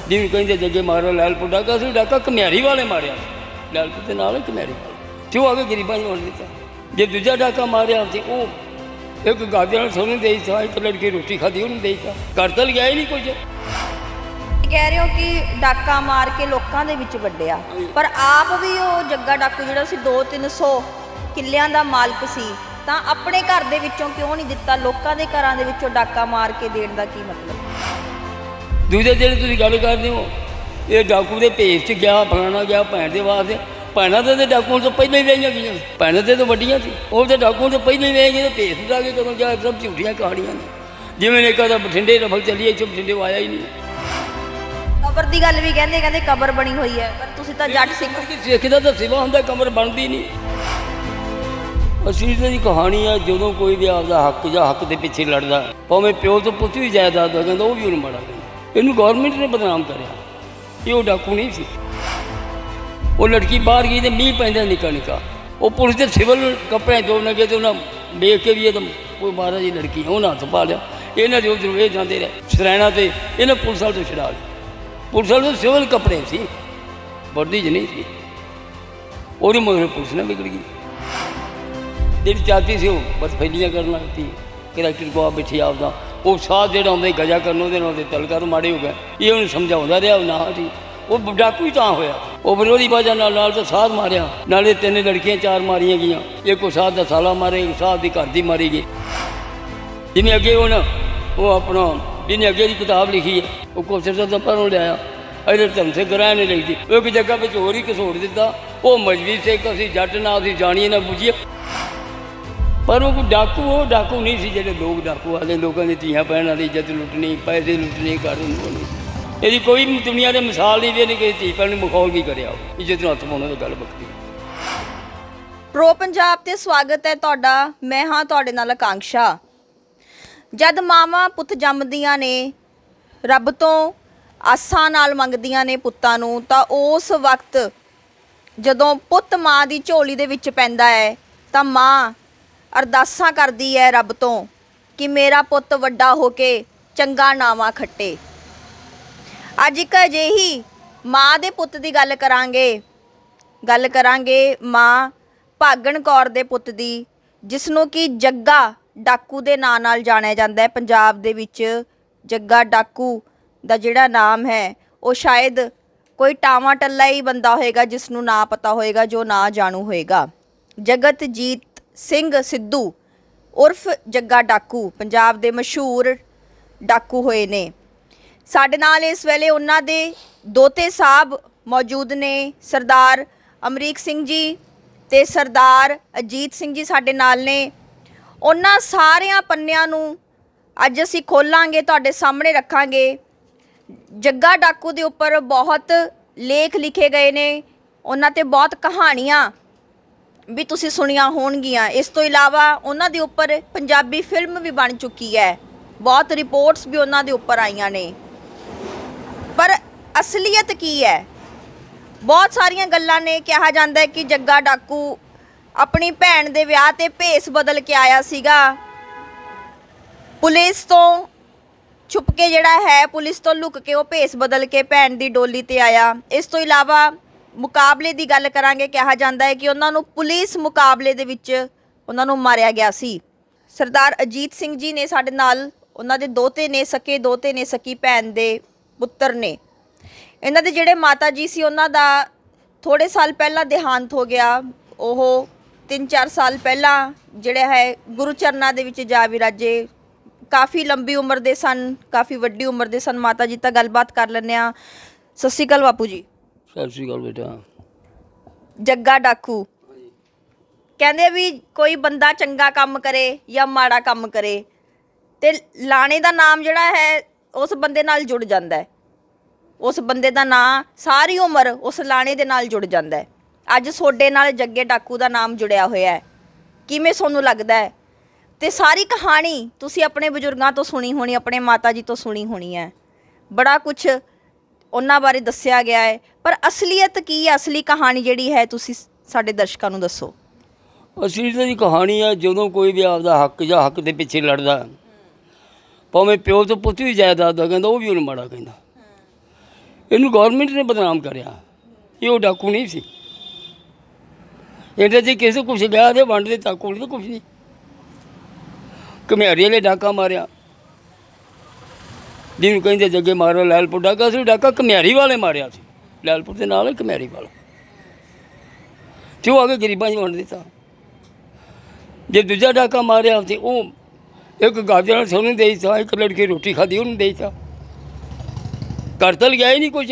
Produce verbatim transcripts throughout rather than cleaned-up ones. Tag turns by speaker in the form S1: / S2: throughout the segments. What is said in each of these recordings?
S1: ਜਿਹਨੂੰ ਕਹਿੰਦੇ ਜੱਗੇ ਮਾਰਿਆ ਲੈਲਪੁਰ ਡਾਕਾ ਸੀ, ਡਾਕਾ ਘਮਿਆਰੀ ਵਾਲੇ ਮਾਰਿਆ, ਲੈਲਪੁਰ ਦੇ ਨਾਲ ਘਮਿਆਰੀ ਵਾਲੇ ਤੇ ਉਹ ਆ ਕੇ ਗਰੀਬਾਂ ਨੂੰ ਵੰਡ ਦਿੱਤਾ। ਜੇ ਦੂਜਾ ਡਾਕਾ ਮਾਰਿਆ ਸੀ ਉਹ ਇੱਕ ਗਾਦੇ ਨਾਲ ਸੋਨੂੰ ਦੇ ਦਿੱਤਾ, ਇੱਕ ਲੜਕੀ ਰੋਟੀ ਖਾਧੀ ਉਹਨੂੰ ਦੇ ਦਿੱਤਾ, ਘਰ ਤਾਂ ਲਿਆ ਹੀ ਨਹੀਂ ਕੁਝ।
S2: ਕਹਿ ਰਹੇ ਹੋ ਕਿ ਡਾਕਾ ਮਾਰ ਕੇ ਲੋਕਾਂ ਦੇ ਵਿੱਚ ਵੱਡਿਆ, ਪਰ ਆਪ ਵੀ ਉਹ ਜੱਗਾ ਡਾਕੂ ਜਿਹੜਾ ਸੀ ਦੋ ਤਿੰਨ ਸੌ ਕਿੱਲਿਆਂ ਦਾ ਮਾਲਕ ਸੀ, ਤਾਂ ਆਪਣੇ ਘਰ ਦੇ ਵਿੱਚੋਂ ਕਿਉਂ ਨਹੀਂ ਦਿੱਤਾ? ਲੋਕਾਂ ਦੇ ਘਰਾਂ ਦੇ ਵਿੱਚੋਂ ਡਾਕਾ ਮਾਰ ਕੇ ਦੇਣ ਦਾ ਕੀ ਮਤਲਬ?
S1: ਦੂਜੇ ਜਿਹੜੇ ਤੁਸੀਂ ਗੱਲ ਕਰਦੇ ਹੋ ਇਹ ਡਾਕੂ ਦੇ ਭੇਸ 'ਚ ਗਿਆ, ਫਲਾਣਾ ਗਿਆ ਭੈਣ ਦੇ ਵਾਸਤੇ। ਭੈਣਾਂ ਤਾਂ ਡਾਕੂਆਂ ਤੋਂ ਪਹਿਲਾਂ ਹੀ ਵਿਆਹੀਆਂ ਗਈਆਂ, ਭੈਣਾਂ ਤੇ ਤਾਂ ਵੱਡੀਆਂ ਸੀ, ਉਹ ਤਾਂ ਡਾਕੂਆਂ ਤੋਂ ਪਹਿਲਾਂ ਹੀ ਵਿਆਹ ਗਏ। ਭੇਸ ਉਡਾ ਕੇ ਕਦੋਂ ਗਿਆ, ਸਭ ਝੂਠੀਆਂ ਕਹਾਣੀਆਂ ਨੇ। ਜਿਵੇਂ ਨੇ ਕਦਾ ਬਠਿੰਡੇ ਰਫਲ ਚੱਲੀਏ, ਇੱਥੋਂ ਬਠਿੰਡੇ ਆਇਆ ਹੀ ਨਹੀਂ।
S2: ਕਬਰ ਦੀ ਗੱਲ ਵੀ ਕਹਿੰਦੇ ਕਹਿੰਦੇ ਕਬਰ ਬਣੀ ਹੋਈ ਹੈ, ਪਰ ਤੁਸੀਂ ਤਾਂ ਜੱਟ ਸਿੱਖ
S1: ਸਿੱਖ ਦਾ ਤਾਂ ਸਿਵਾ ਹੁੰਦਾ, ਕਬਰ ਬਣਦੀ ਨਹੀਂ। ਅਸਲੀ ਦੀ ਕਹਾਣੀ ਆ, ਜਦੋਂ ਕੋਈ ਵੀ ਆਪਦਾ ਹੱਕ ਜਾਂ ਹੱਕ ਦੇ ਪਿੱਛੇ ਲੜਦਾ, ਭਾਵੇਂ ਪਿਓ ਤੋਂ ਪੁੱਤ ਵੀ ਜਾਇਦਾਦ ਦਾ ਕਹਿੰਦਾ, ਉਹ ਵੀ ਉਹਨੂੰ ਮਾੜਾ ਕਹਿੰਦਾ। ਇਹਨੂੰ ਗੌਰਮੈਂਟ ਨੇ ਬਦਨਾਮ ਕਰਿਆ, ਇਹ ਉਹ ਡਾਕੂ ਨਹੀਂ ਸੀ। ਉਹ ਲੜਕੀ ਬਾਹਰ ਗਈ ਤੇ ਮੀਂਹ ਪੈਂਦਾ ਨਿੱਕਾ ਨਿੱਕਾ, ਉਹ ਪੁਲਿਸ ਦੇ ਸਿਵਲ ਕੱਪੜੇ ਦੋ ਨਗੇ ਤੇ ਉਹਨਾਂ ਵੇਖ ਕੇ ਵੀ ਇਹ ਤਾਂ ਕੋਈ ਮਹਾਰਾਜ ਦੀ ਲੜਕੀ ਹੈ, ਉਹਨਾਂ ਹੱਥ ਪਾ ਲਿਆ। ਇਹਨਾਂ ਦੇ ਉਧਰ ਇਹ ਜਾਂਦੇ ਰਹੇ ਸ਼ਰੈਣਾ ਤੇ ਇਹਨਾਂ ਪੁਲਿਸ ਵਾਲੇ ਤੋਂ ਛਡਾ ਲਿਆ। ਪੁਲਿਸ ਵਾਲੇ ਤੋਂ ਸਿਵਲ ਕੱਪੜੇ ਸੀ, ਵਰਦੀ 'ਚ ਨਹੀਂ ਸੀ। ਉਹਦੀ ਮਗਰ ਪੁਲਿਸ ਨਾਲ ਵਿਗੜ ਗਈ। ਜਿਹੜੀ ਚਾਹਤੀ ਸੀ ਉਹ ਬਸ ਫੈਲੀਆਂ ਕਰਨ ਲੱਗਤੀ, ਕਰੈਕਟਰ ਕੋ ਆ ਬੈਠੀ ਆਪਦਾ। ਉਹ ਸਾਥ ਜਿਹੜਾ ਆਉਂਦਾ ਗਜਾ ਕਰਨ ਉਹਦੇ ਨਾਲ ਤਲਕਾ ਤੋਂ ਮਾੜੇ ਹੋ ਗਏ। ਇਹ ਉਹਨੂੰ ਸਮਝਾਉਂਦਾ ਰਿਹਾ ਨਾ ਜੀ, ਉਹ ਡਾਕੂ ਹੀ ਤਾਂ ਹੋਇਆ। ਉਹ ਵਿਰੋਧੀ ਵਜ੍ਹਾ ਨਾਲ ਨਾਲ ਤਾਂ ਸਾਧ ਮਾਰਿਆ, ਨਾਲੇ ਤਿੰਨ ਲੜਕੀਆਂ ਚਾਰ ਮਾਰੀਆਂ ਗਈਆਂ। ਇੱਕ ਉਹ ਸਾਧ ਦਾ ਸਾਲਾ ਮਾਰੇ, ਇੱਕ ਸਾਧ ਦੀ ਘਰ ਦੀ ਮਾਰੀ ਗਈ। ਜਿਵੇਂ ਅੱਗੇ ਉਹ ਨਾ ਉਹ ਆਪਣਾ ਜਿਹਨੇ ਅੱਗੇ ਦੀ ਕਿਤਾਬ ਲਿਖੀ ਹੈ, ਉਹ ਕੋਸ਼ਿਸ਼ ਦਾ ਪਰੋਂ ਲਿਆਇਆ, ਇਹਦੇ ਧਰਮ ਸੇ ਗ੍ਰਹਿ ਨੇ ਲਿਖਦੀ। ਉਹ ਇੱਕ ਜਗ੍ਹਾ ਵਿੱਚ ਹੋਰ ਹੀ ਘਸੋੜ ਦਿੱਤਾ। ਉਹ ਮਜਬੀ ਸੇ ਅਸੀਂ ਜੱਟ ਨਾ ਅਸੀਂ ਜਾਣੀਏ ਨਾ ਬੁਝੀਏ, ਪਰ ਉਹ ਡਾਕੂ ਉਹ ਡਾਕੂ ਨਹੀਂ ਸੀ ਜਿਹੜੇ ਲੋਕ ਡਾਕੂ ਵਾਲੇ ਲੋਕਾਂ ਦੀ ਧੀਆਂ ਭੈਣਾਂ ਦੀ ਇੱਜ਼ਤ ਲੁੱਟਣੀ, ਪੈਸੇ ਲੁੱਟਣੇ, ਕਰ ਨਹੀਂ। ਇਹਦੀ ਕੋਈ ਦੁਨੀਆ ਦੇ ਮਿਸਾਲ ਨਹੀਂ, ਇਹਨੇ ਕਿਸੇ ਧੀ ਭੈਣ ਨੂੰ ਮਖੌਲ ਵੀ ਕਰਿਆ। ਇੱਜ਼ਤ ਨੂੰ ਹੱਥ ਪਾਉਣਾ ਦੀ ਗੱਲ ਵੱਖਰੀ।
S2: ਪ੍ਰੋ ਪੰਜਾਬ ਤੇ ਸਵਾਗਤ ਹੈ ਤੁਹਾਡਾ। ਮੈਂ ਹਾਂ ਤੁਹਾਡੇ ਨਾਲ ਆਕਾਂक्षा। ਜਦ ਮਾਵਾਂ ਪੁੱਤ ਜੰਮਦੀਆਂ ਨੇ, ਰੱਬ ਤੋਂ ਆਸਾਂ ਨਾਲ ਮੰਗਦੀਆਂ ਨੇ ਪੁੱਤਾਂ ਨੂੰ, ਤਾਂ ਉਸ ਵਕਤ ਜਦੋਂ ਪੁੱਤ ਮਾਂ ਦੀ ਝੋਲੀ ਦੇ ਵਿੱਚ ਪੈਂਦਾ ਹੈ ਤਾਂ ਮਾਂ ਅਰਦਾਸਾਂ ਕਰਦੀ ਹੈ ਰੱਬ ਤੋਂ ਕਿ ਮੇਰਾ ਪੁੱਤ ਵੱਡਾ ਹੋ ਕੇ ਚੰਗਾ ਨਾਵਾਂ ਖੱਟੇ। ਅੱਜ ਇੱਕ ਅਜਿਹੀ ਮਾਂ ਦੇ ਪੁੱਤ ਦੀ ਗੱਲ ਕਰਾਂਗੇ ਗੱਲ ਕਰਾਂਗੇ ਮਾਂ ਭਾਗਣ ਕੌਰ ਦੇ ਪੁੱਤ ਦੀ, ਜਿਸ ਨੂੰ ਕਿ ਜੱਗਾ ਡਾਕੂ ਦੇ ਨਾਂ ਨਾਲ ਜਾਣਿਆ ਜਾਂਦਾ ਹੈ। ਪੰਜਾਬ ਦੇ ਵਿੱਚ ਜੱਗਾ ਡਾਕੂ ਦਾ ਜਿਹੜਾ ਨਾਮ ਹੈ ਉਹ ਸ਼ਾਇਦ ਕੋਈ ਟਾਵਾਂ ਟੱਲਾ ਹੀ ਬੰਦਾ ਹੋਏਗਾ ਜਿਸ ਨੂੰ ਨਾ ਪਤਾ ਹੋਏਗਾ, ਜੋ ਨਾ ਜਾਣੂ ਹੋਏਗਾ। ਜਗਤਜੀਤ ਸਿੰਘ ਸਿੱਧੂ ਉਰਫ ਜੱਗਾ ਡਾਕੂ ਪੰਜਾਬ ਦੇ ਮਸ਼ਹੂਰ ਡਾਕੂ ਹੋਏ ਨੇ। ਸਾਡੇ ਨਾਲ ਇਸ ਵੇਲੇ ਉਹਨਾਂ ਦੇ ਦੋਤੇ ਸਾਹਿਬ ਮੌਜੂਦ ਨੇ, ਸਰਦਾਰ ਅਮਰੀਕ ਸਿੰਘ ਜੀ ਤੇ ਸਰਦਾਰ ਅਜੀਤ ਸਿੰਘ ਜੀ ਸਾਡੇ ਨਾਲ ਨੇ। ਉਹਨਾਂ ਸਾਰਿਆਂ ਪੰਨਿਆਂ ਨੂੰ ਅੱਜ ਅਸੀਂ ਖੋਲਾਂਗੇ, ਤੁਹਾਡੇ ਸਾਹਮਣੇ ਰੱਖਾਂਗੇ। ਜੱਗਾ ਡਾਕੂ ਦੇ ਉੱਪਰ ਬਹੁਤ ਲੇਖ ਲਿਖੇ ਗਏ ਨੇ, ਉਹਨਾਂ ਤੇ ਬਹੁਤ ਕਹਾਣੀਆਂ ਵੀ ਤੁਸੀਂ ਸੁਣੀਆਂ ਹੋਣਗੀਆਂ। ਇਸ ਤੋਂ ਇਲਾਵਾ ਉਹਨਾਂ ਦੇ ਉੱਪਰ ਪੰਜਾਬੀ ਫਿਲਮ ਵੀ ਬਣ ਚੁੱਕੀ ਹੈ, ਬਹੁਤ ਰਿਪੋਰਟਸ ਵੀ ਉਹਨਾਂ ਦੇ ਉੱਪਰ ਆਈਆਂ ਨੇ। ਪਰ ਅਸਲੀਅਤ ਕੀ ਹੈ? ਬਹੁਤ ਸਾਰੀਆਂ ਗੱਲਾਂ ਨੇ। ਕਿਹਾ ਜਾਂਦਾ ਹੈ ਕਿ ਜੱਗਾ ਡਾਕੂ ਆਪਣੀ ਭੈਣ ਦੇ ਵਿਆਹ 'ਤੇ ਭੇਸ ਬਦਲ ਕੇ ਆਇਆ ਸੀਗਾ, ਪੁਲਿਸ ਤੋਂ ਛੁਪ ਕੇ ਜਿਹੜਾ ਹੈ, ਪੁਲਿਸ ਤੋਂ ਲੁਕ ਕੇ ਉਹ ਭੇਸ ਬਦਲ ਕੇ ਭੈਣ ਦੀ ਡੋਲੀ 'ਤੇ ਆਇਆ। ਇਸ ਤੋਂ ਇਲਾਵਾ ਮੁਕਾਬਲੇ ਦੀ ਗੱਲ ਕਰਾਂਗੇ। ਕਿਹਾ ਜਾਂਦਾ ਹੈ ਕਿ ਉਹਨਾਂ ਨੂੰ ਪੁਲਿਸ ਮੁਕਾਬਲੇ ਦੇ ਵਿੱਚ ਉਹਨਾਂ ਨੂੰ ਮਾਰਿਆ ਗਿਆ ਸੀ। ਸਰਦਾਰ ਅਜੀਤ ਸਿੰਘ ਜੀ ਨੇ ਸਾਡੇ ਨਾਲ, ਉਹਨਾਂ ਦੇ ਦੋਤੇ ਨੇ, ਸਕੇ ਦੋਤੇ ਨੇ, ਸਕੀ ਭੈਣ ਦੇ ਪੁੱਤਰ ਨੇ। ਇਹਨਾਂ ਦੇ ਜਿਹੜੇ ਮਾਤਾ ਜੀ ਸੀ ਉਹਨਾਂ ਦਾ ਥੋੜ੍ਹੇ ਸਾਲ ਪਹਿਲਾਂ ਦੇਹਾਂਤ ਹੋ ਗਿਆ। ਉਹ ਤਿੰਨ ਚਾਰ ਸਾਲ ਪਹਿਲਾਂ ਜਿਹੜਾ ਹੈ ਗੁਰੂ ਚਰਨਾਂ ਦੇ ਵਿੱਚ ਜਾ ਵਿਰਾਜੇ। ਕਾਫੀ ਲੰਬੀ ਉਮਰ ਦੇ ਸਨ, ਕਾਫੀ ਵੱਡੀ ਉਮਰ ਦੇ ਸਨ ਮਾਤਾ ਜੀ। ਤਾਂ ਗੱਲਬਾਤ ਕਰ ਲੈਂਦੇ ਹਾਂ। ਸਤਿ ਸ਼੍ਰੀ ਅਕਾਲ ਬਾਪੂ ਜੀ।
S1: ਸਤਿ ਸ਼੍ਰੀ ਅਕਾਲ ਬੇਟਾ।
S2: ਜੱਗਾ ਡਾਕੂ ਕਹਿੰਦੇ ਵੀ ਕੋਈ ਬੰਦਾ ਚੰਗਾ ਕੰਮ ਕਰੇ ਜਾਂ ਮਾੜਾ ਕੰਮ ਕਰੇ ਤੇ ਲਾਣੇ ਦਾ ਨਾਮ ਜਿਹੜਾ ਹੈ ਉਸ ਬੰਦੇ ਨਾਲ ਜੁੜ ਜਾਂਦਾ ਹੈ। ਉਸ ਬੰਦੇ ਦਾ ਨਾਂ ਸਾਰੀ ਉਮਰ ਉਸ ਲਾਣੇ ਦੇ ਨਾਲ ਜੁੜ ਜਾਂਦਾ ਹੈ। ਅੱਜ ਤੁਹਾਡੇ ਨਾਲ ਜੱਗੇ ਡਾਕੂ ਦਾ ਨਾਮ ਜੁੜਿਆ ਹੋਇਆ ਹੈ, ਕਿਵੇਂ ਤੁਹਾਨੂੰ ਲੱਗਦਾ ਹੈ? ਤੇ ਸਾਰੀ ਕਹਾਣੀ ਤੁਸੀਂ ਆਪਣੇ ਬਜ਼ੁਰਗਾਂ ਤੋਂ ਸੁਣੀ ਹੋਣੀ, ਆਪਣੇ ਮਾਤਾ ਜੀ ਤੋਂ ਸੁਣੀ ਹੋਣੀ ਹੈ। ਬੜਾ ਕੁਛ ਉਹਨਾਂ ਬਾਰੇ ਦੱਸਿਆ ਗਿਆ ਹੈ, ਪਰ ਅਸਲੀਅਤ ਕੀ ਹੈ? ਅਸਲੀ ਕਹਾਣੀ ਜਿਹੜੀ ਹੈ ਤੁਸੀਂ ਸਾਡੇ ਦਰਸ਼ਕਾਂ ਨੂੰ ਦੱਸੋ।
S1: ਅਸਲੀਅਤ ਦੀ ਕਹਾਣੀ ਹੈ ਜਦੋਂ ਕੋਈ ਵੀ ਆਪਦਾ ਹੱਕ ਜਾਂ ਹੱਕ ਦੇ ਪਿੱਛੇ ਲੜਦਾ, ਭਾਵੇਂ ਪਿਓ ਤੋਂ ਪੁੱਤ ਵੀ ਜਾਇਦਾਦ ਦਾ ਕਹਿੰਦਾ, ਉਹ ਵੀ ਉਹਨੂੰ ਮਾੜਾ ਕਹਿੰਦਾ। ਇਹਨੂੰ ਗੌਰਮੈਂਟ ਨੇ ਬਦਨਾਮ ਕਰਿਆ। ਇਹ ਉਹ ਡਾਕੂ ਨਹੀਂ ਸੀ। ਇਹਦੇ 'ਚ ਕਿਸੇ ਕੁਛ ਗਿਆ ਤੇ ਵੰਡ ਦੇ ਤੱਕ ਕੋਲ ਤਾਂ ਕੁਛ ਨਹੀਂ। ਘੁਮਿਆਰੀ ਵਾਲੇ ਡਾਕਾ ਮਾਰਿਆ, ਜਿਹਨੂੰ ਕਹਿੰਦੇ ਜੱਗੇ ਮਾਰਿਆ ਲੈਲਪੁਰ ਡਾਕਾ ਸੀ। ਡਾਕਾ ਘੁਮਿਆਰੀ ਵਾਲੇ ਮਾਰਿਆ ਸੀ, ਲੈਲਪੁਰ ਦੇ ਨਾਲ ਘੁਮਿਆਰੀ ਵਾਲਾ, ਤੇ ਉਹ ਆ ਕੇ ਗਰੀਬਾਂ 'ਚ ਵੰਡ ਦਿੱਤਾ। ਜੇ ਦੂਜਾ ਡਾਕਾ ਮਾਰਿਆ ਤੇ ਉਹ ਇੱਕ ਗਾਜਰ ਨਾਲ ਸੋਨੂੰ ਦੇ ਦਿੱਤਾ, ਇੱਕ ਲੜਕੀ ਰੋਟੀ ਖਾਧੀ ਉਹਨੂੰ ਦੇ ਦਿੱਤਾ। ਘਰ ਤਾਂ ਗਿਆ ਹੀ ਨਹੀਂ ਕੁਛ।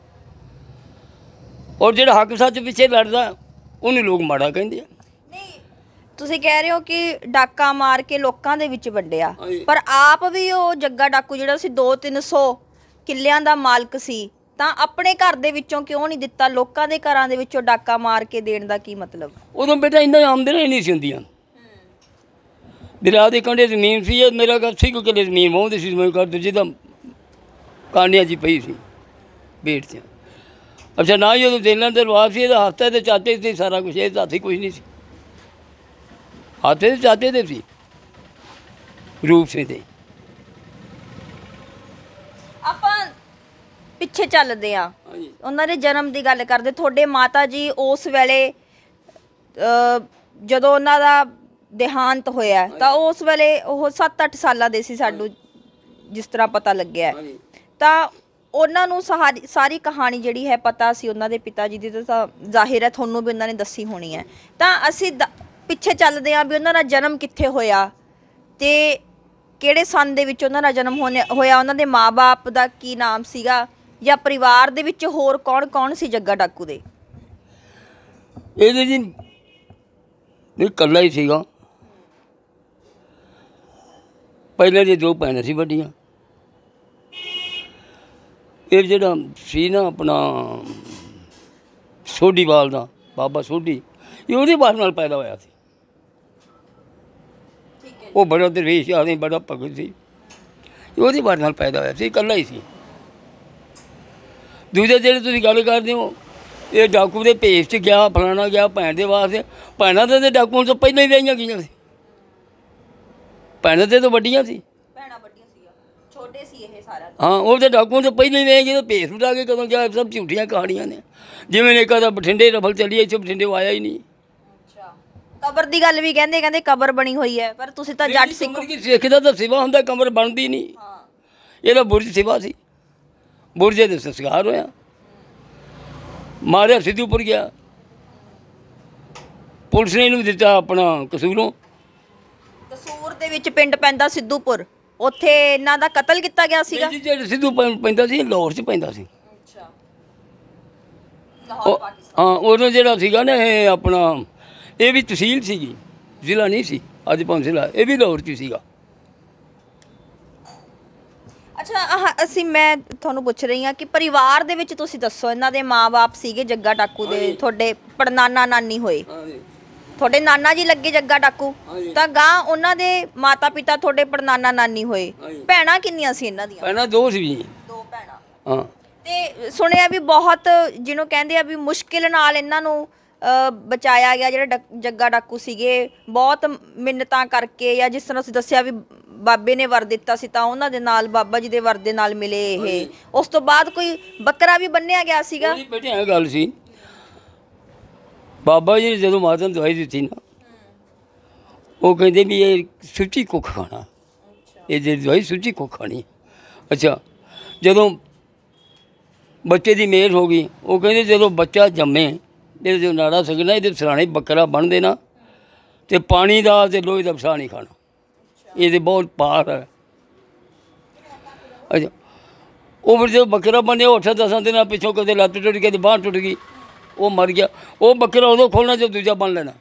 S1: ਔਰ ਜਿਹੜਾ ਹੱਕ ਸੱਚ ਪਿੱਛੇ ਲੜਦਾ ਉਹਨੂੰ ਲੋਕ ਮਾੜਾ ਕਹਿੰਦੇ ਆ।
S2: ਨਹੀਂ, ਤੁਸੀਂ ਕਹਿ ਰਹੇ ਹੋ ਕਿ ਡਾਕਾ ਮਾਰ ਕੇ ਲੋਕਾਂ ਦੇ ਵਿੱਚ ਵੰਡਿਆ, ਪਰ ਆਪ ਵੀ ਉਹ ਜੱਗਾ ਡਾਕੂ ਜਿਹੜਾ ਸੀ ਦੋ ਤਿੰਨ ਸੌ ਕਿੱਲਿਆਂ ਦਾ ਮਾਲਕ ਸੀ, ਤਾਂ ਆਪਣੇ ਘਰ ਦੇ ਵਿੱਚੋਂ ਕਿਉਂ ਨਹੀਂ ਦਿੱਤਾ? ਲੋਕਾਂ ਦੇ ਘਰਾਂ ਦੇ ਵਿੱਚੋਂ ਡਾਕਾ ਮਾਰ ਕੇ ਦੇਣ ਦਾ ਕੀ ਮਤਲਬ?
S1: ਉਦੋਂ ਬੇਟਾ ਇੰਨਾ ਆਮਦਨ ਹੀ ਨਹੀਂ ਸੀ ਹੁੰਦੀਆਂ। ਦਰਿਆ ਦੇ ਕੰਢੇ ਜ਼ਮੀਨ ਸੀ, ਇਹ ਮੇਰਾ ਘਰ ਸੀ, ਕੋਈ ਕਿੱਲੇ ਜ਼ਮੀਨ ਵਾਹੁੰਦੇ ਸੀ। ਮੈਂ ਘਰ ਦੂਜੇ ਦਾ ਕਾਂਡਿਆਂ 'ਚ ਪਈ ਸੀ ਪੇਟ 'ਚ। ਅੱਛਾ, ਨਾ ਹੀ ਉਦੋਂ ਦੇਣਾ ਤੇ ਰਵਾਬ ਸੀ। ਇਹਦਾ ਹੱਥ ਤੇ ਚਾਚੇ ਸੀ ਸਾਰਾ ਕੁਛ, ਇਹ ਹੱਥ ਕੁਛ ਨਹੀਂ ਸੀ। ਹੱਥ ਤੇ ਚਾਚੇ ਦੇ ਸੀ, ਰੂਪ ਸਿੰਘ ਦੇ।
S2: ਆਪਾਂ ਪਿੱਛੇ ਚੱਲਦੇ ਆ, ਉਹਨਾਂ ਦੇ ਜਨਮ ਦੀ ਗੱਲ ਕਰਦੇ। ਤੁਹਾਡੇ ਮਾਤਾ ਜੀ ਉਸ ਵੇਲੇ ਜਦੋਂ ਉਹਨਾਂ ਦਾ ਦੇਹਾਂਤ ਹੋਇਆ ਤਾਂ ਉਸ ਵੇਲੇ ਉਹ ਸੱਤ ਅੱਠ ਸਾਲਾਂ ਦੇ ਸੀ, ਸਾਨੂੰ ਜਿਸ ਤਰ੍ਹਾਂ ਪਤਾ ਲੱਗਿਆ। ਤਾਂ ਉਹਨਾਂ ਨੂੰ ਸਾਰੀ ਸਾਰੀ ਕਹਾਣੀ ਜਿਹੜੀ ਹੈ ਪਤਾ ਸੀ ਉਹਨਾਂ ਦੇ ਪਿਤਾ ਜੀ ਦੀ, ਤਾਂ ਜ਼ਾਹਿਰ ਹੈ ਤੁਹਾਨੂੰ ਵੀ ਉਹਨਾਂ ਨੇ ਦੱਸੀ ਹੋਣੀ ਹੈ। ਤਾਂ ਅਸੀਂ ਪਿੱਛੇ ਚੱਲਦੇ ਹਾਂ ਵੀ ਉਹਨਾਂ ਦਾ ਜਨਮ ਕਿੱਥੇ ਹੋਇਆ ਤੇ ਕਿਹੜੇ ਸੰਨ ਦੇ ਵਿੱਚ ਉਹਨਾਂ ਦਾ ਜਨਮ ਹੋਣੇ ਹੋਇਆ, ਉਹਨਾਂ ਦੇ ਮਾਂ-ਬਾਪ ਦਾ ਕੀ ਨਾਮ ਸੀਗਾ, ਜਾਂ ਪਰਿਵਾਰ ਦੇ ਵਿੱਚ ਹੋਰ ਕੌਣ ਕੌਣ ਸੀ ਜੱਗਾ ਡਾਕੂ ਦੇ?
S1: ਇਹਦੇ ਜੀ ਇਹ ਇਕੱਲਾ ਹੀ ਸੀਗਾ। ਪਹਿਲੇ ਦੀ ਦੋ ਭੈਣਾਂ ਸੀ ਵੱਡੀਆਂ। ਇਹ ਜਿਹੜਾ ਸੀ ਨਾ ਆਪਣਾ ਸੋਢੀਵਾਲ ਦਾ ਬਾਬਾ ਸੋਢੀ, ਇਹ ਉਹਦੇ ਬਾਪ ਨਾਲ ਪੈਦਾ ਹੋਇਆ ਸੀ। ਉਹ ਬੜਾ ਦਰਵੇਸ਼ ਆਦਮੀ, ਬੜਾ ਭਗਤ ਸੀ, ਉਹਦੇ ਬਾਪ ਨਾਲ ਪੈਦਾ ਹੋਇਆ ਸੀ, ਇਕੱਲਾ ਹੀ ਸੀ। ਦੂਜੇ ਜਿਹੜੇ ਤੁਸੀਂ ਗੱਲ ਕਰਦੇ ਹੋ, ਇਹ ਡਾਕੂ ਦੇ ਭੇਸ 'ਚ ਗਿਆ, ਫਲਾਣਾ ਗਿਆ ਭੈਣ ਦੇ ਵਾਸਤੇ। ਭੈਣਾਂ ਤਾਂ ਡਾਕੂਆਂ ਤੋਂ ਪਹਿਲਾਂ ਹੀ ਵਿਆਹੀਆਂ ਗਈਆਂ ਸੀ। ਭੈਣਾਂ ਤੇ ਤਾਂ ਵੱਡੀਆਂ ਸੀ,
S2: ਭੈਣਾਂ ਵੱਡੀਆਂ ਸੀ, ਛੋਟੇ ਸੀ ਇਹ ਸਾਰਾ।
S1: ਹਾਂ, ਉਹ ਤਾਂ ਡਾਕੂਆਂ ਤੋਂ ਪਹਿਲਾਂ ਹੀ ਵਿਆਹ ਗਏ। ਭੇਸ ਉਠਾ ਕੇ ਕਦੋਂ ਗਿਆ, ਸਭ ਝੂਠੀਆਂ ਕਹਾਣੀਆਂ ਨੇ। ਜਿਵੇਂ ਨੇ ਕਦਾ ਬਠਿੰਡੇ ਰਫਲ ਚੱਲੀ, ਇੱਥੇ ਬਠਿੰਡੇ ਉਹ ਆਇਆ ਹੀ ਨਹੀਂ।
S2: ਅੱਛਾ, ਕਬਰ ਦੀ ਗੱਲ ਵੀ ਕਹਿੰਦੇ ਕਹਿੰਦੇ ਕਬਰ ਬਣੀ ਹੋਈ ਹੈ, ਪਰ ਤੁਸੀਂ ਤਾਂ ਜੱਟ ਸਿੱਖ
S1: ਸਿੱਖ ਦਾ ਤਾਂ ਸਿਵਾ ਹੁੰਦਾ, ਕਬਰ ਬਣਦੀ ਨਹੀਂ। ਇਹਦਾ ਬੁਰਜ ਸਿਵਾ ਸੀ, ਬੁਰਜੇ ਦੇ ਸੰਸਕਾਰ ਹੋਇਆ, ਮਾਰਿਆ ਸਿੱਧੂਪੁਰ ਗਿਆ। ਪੁਲਿਸ ਨੇ ਇਹਨੂੰ ਦਿੱਤਾ ਆਪਣਾ ਕਸੂਰੋਂ।
S2: ਕਸੂਰ ਦੇ ਵਿੱਚ ਪਿੰਡ ਪੈਂਦਾ ਸਿੱਧੂਪੁਰ, ਉੱਥੇ ਇਹਨਾਂ ਦਾ ਕਤਲ ਕੀਤਾ ਗਿਆ ਸੀਗਾ।
S1: ਜਿਹੜਾ ਸਿੱਧੂ ਪੈਂਦਾ ਸੀ ਲਾਹੌਰ 'ਚ ਪੈਂਦਾ ਸੀ।
S2: ਅੱਛਾ, ਲਾਹੌਰ ਪਾਕਿਸਤਾਨ।
S1: ਹਾਂ, ਉਦੋਂ ਜਿਹੜਾ ਸੀਗਾ ਨਾ ਇਹ ਆਪਣਾ, ਇਹ ਵੀ ਤਹਿਸੀਲ ਸੀਗੀ, ਜ਼ਿਲ੍ਹਾ ਨਹੀਂ ਸੀ। ਅੱਜ ਭਾਵੇਂ ਜ਼ਿਲ੍ਹਾ, ਇਹ ਵੀ ਲਾਹੌਰ 'ਚ ਸੀਗਾ।
S2: ਅੱਛਾ, ਆਹ ਅਸੀਂ ਮੈਂ ਤੁਹਾਨੂੰ ਪੁੱਛ ਰਹੀ ਹਾਂ ਕਿ ਪਰਿਵਾਰ ਦੇ ਵਿੱਚ ਤੁਸੀਂ ਦੱਸੋ, ਇਹਨਾਂ ਦੇ ਮਾਂ-ਬਾਪ ਸੀਗੇ ਜੱਗਾ ਡਾਕੂ ਦੇ, ਤੁਹਾਡੇ ਪੜਨਾਨਾ ਨਾਨੀ ਹੋਏ, ਤੁਹਾਡੇ ਨਾਨਾ ਜੀ ਲੱਗੇ ਜੱਗਾ ਡਾਕੂ, ਤਾਂ ਗਾਂ ਉਹਨਾਂ ਦੇ ਮਾਤਾ ਪਿਤਾ ਤੁਹਾਡੇ ਪੜਨਾਨਾ ਨਾਨੀ ਹੋਏ। ਭੈਣਾਂ ਕਿੰਨੀਆਂ ਸੀ ਇਹਨਾਂ ਦੀਆਂ?
S1: ਭੈਣਾਂ ਦੋ ਸੀ।
S2: ਦੋ ਭੈਣਾਂ।
S1: ਹਾਂ,
S2: ਤੇ ਸੁਣਿਆ ਵੀ ਬਹੁਤ, ਜਿਹਨੂੰ ਕਹਿੰਦੇ ਆ ਵੀ ਮੁਸ਼ਕਿਲ ਨਾਲ ਇਹਨਾਂ ਨੂੰ ਬਚਾਇਆ ਗਿਆ। ਜਿਹੜੇ ਜੱਗਾ ਡਾਕੂ ਸੀਗੇ ਬਹੁਤ ਮਿੰਨਤਾਂ ਕਰਕੇ, ਜਾਂ ਜਿਸ ਤਰ੍ਹਾਂ ਤੁਸੀਂ ਦੱਸਿਆ ਵੀ ਬਾਬੇ ਨੇ ਵਰ ਦਿੱਤਾ ਸੀ ਤਾਂ ਉਹਨਾਂ ਦੇ ਨਾਲ, ਬਾਬਾ ਜੀ ਦੇ ਵਰ ਦੇ ਨਾਲ ਮਿਲੇ ਇਹ। ਉਸ ਤੋਂ ਬਾਅਦ ਕੋਈ ਬੱਕਰਾ ਵੀ ਬੰਨਿਆ ਗਿਆ ਸੀਗਾ।
S1: ਬੇਟੇ ਇਹ ਗੱਲ ਸੀ, ਬਾਬਾ ਜੀ ਨੇ ਜਦੋਂ ਮਾਤਾ ਨੂੰ ਦਵਾਈ ਦਿੱਤੀ ਨਾ, ਉਹ ਕਹਿੰਦੇ ਵੀ ਇਹ ਸੁੱਚੀ ਕੁੱਖ ਖਾਣਾ, ਇਹ ਜਿਹੜੀ ਦਵਾਈ ਸੁੱਚੀ ਕੁੱਖ ਖਾਣੀ। ਅੱਛਾ, ਜਦੋਂ ਬੱਚੇ ਦੀ ਮੇਲ ਹੋ ਗਈ, ਉਹ ਕਹਿੰਦੇ ਜਦੋਂ ਬੱਚਾ ਜੰਮੇ, ਇਹਦੇ ਜੋ ਨਾੜਾ ਸਕਣਾ, ਇਹਦੇ ਸਰਾਣੇ ਬੱਕਰਾ ਬਣ ਦੇਣਾ, ਅਤੇ ਪਾਣੀ ਦਾ ਅਤੇ ਲੋਹੇ ਦਾ ਵਸਾ ਨਹੀਂ ਖਾਣਾ, ਇਹਦੇ ਬਹੁਤ ਪਾਰ ਹੈ। ਅੱਛਾ, ਉਹ ਫਿਰ ਜਦੋਂ ਬੱਕਰਾ ਬਣਿਆ, ਉਹ ਅੱਠਾਂ ਦਸਾਂ ਦਿਨਾਂ ਪਿੱਛੋਂ ਕਦੇ ਲੱਤ ਟੁੱਟ ਗਈ, ਕਦੇ ਬਾਂਹ ਟੁੱਟ ਗਈ, ਉਹ ਮਰ ਗਿਆ। ਉਹ ਬੱਕਰਾ ਉਦੋਂ ਖੋਲ੍ਹਣਾ ਜਦੋਂ ਦੂਜਾ ਬਣ ਲੈਣਾ,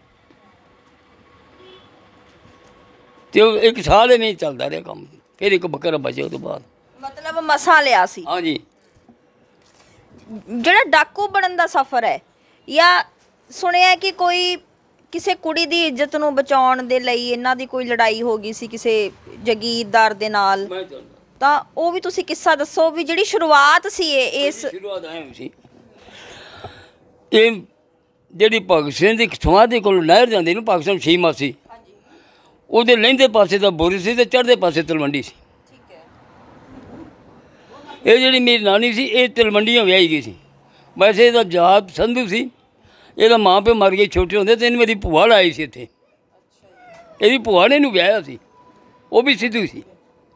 S1: ਅਤੇ ਉਹ ਇੱਕ ਸਾਲ ਹੀ ਨਹੀਂ ਚੱਲਦਾ ਰਿਹਾ ਕੰਮ। ਫਿਰ ਇੱਕ ਬੱਕਰਾ ਬਚਿਆ ਉਹ ਤੋਂ ਬਾਅਦ।
S2: ਮਤਲਬ ਮਸਾਂ ਲਿਆ ਸੀ।
S1: ਹਾਂਜੀ।
S2: ਜਿਹੜਾ ਡਾਕੂ ਬਣਨ ਦਾ ਸਫ਼ਰ ਹੈ, ਜਾਂ ਸੁਣਿਆ ਕਿ ਕੋਈ ਕਿਸੇ ਕੁੜੀ ਦੀ ਇੱਜ਼ਤ ਨੂੰ ਬਚਾਉਣ ਦੇ ਲਈ ਇਹਨਾਂ ਦੀ ਕੋਈ ਲੜਾਈ ਹੋ ਗਈ ਸੀ ਕਿਸੇ ਜਗੀਰਦਾਰ ਦੇ ਨਾਲ, ਤਾਂ ਉਹ ਵੀ ਤੁਸੀਂ ਕਿੱਸਾ ਦੱਸੋ ਵੀ ਜਿਹੜੀ ਸ਼ੁਰੂਆਤ ਸੀ ਇਹ ਇਸ
S1: ਸ਼ੁਰੂਆਤ ਐਂ ਸੀ। ਇਹ ਜਿਹੜੀ ਭਗਤ ਸਿੰਘ ਦੀ ਸਮਾਧੀ ਕੋਲ ਨਹਿਰ ਜਾਂਦੀ ਨੂੰ, ਪਾਕਿਸਤਾਨ ਛੀਮਾ ਸੀ, ਉਹਦੇ ਲਹਿੰਦੇ ਪਾਸੇ ਦਾ ਬੁਰਜ ਸੀ ਅਤੇ ਚੜ੍ਹਦੇ ਪਾਸੇ ਤਲਵੰਡੀ ਸੀ। ਇਹ ਜਿਹੜੀ ਮੇਰੀ ਨਾਨੀ ਸੀ ਇਹ ਤਲਵੰਡੀਆਂ ਵਿਆਹੀ ਗਈ ਸੀ। ਵੈਸੇ ਇਹਦਾ ਜਾਤ ਸੰਧੂ ਸੀ। ਇਹਦਾ ਮਾਂ ਪਿਓ ਮਰ ਗਏ ਛੋਟੇ ਹੁੰਦੇ ਤੇ ਇਹਨੂੰ ਮੇਰੀ ਭੂਆ ਲਾਈ ਸੀ ਇੱਥੇ। ਇਹਦੀ ਭੂਆ ਨੇ ਇਹਨੂੰ ਵਿਆਹਿਆ ਸੀ, ਉਹ ਵੀ ਸਿੱਧੂ ਸੀ।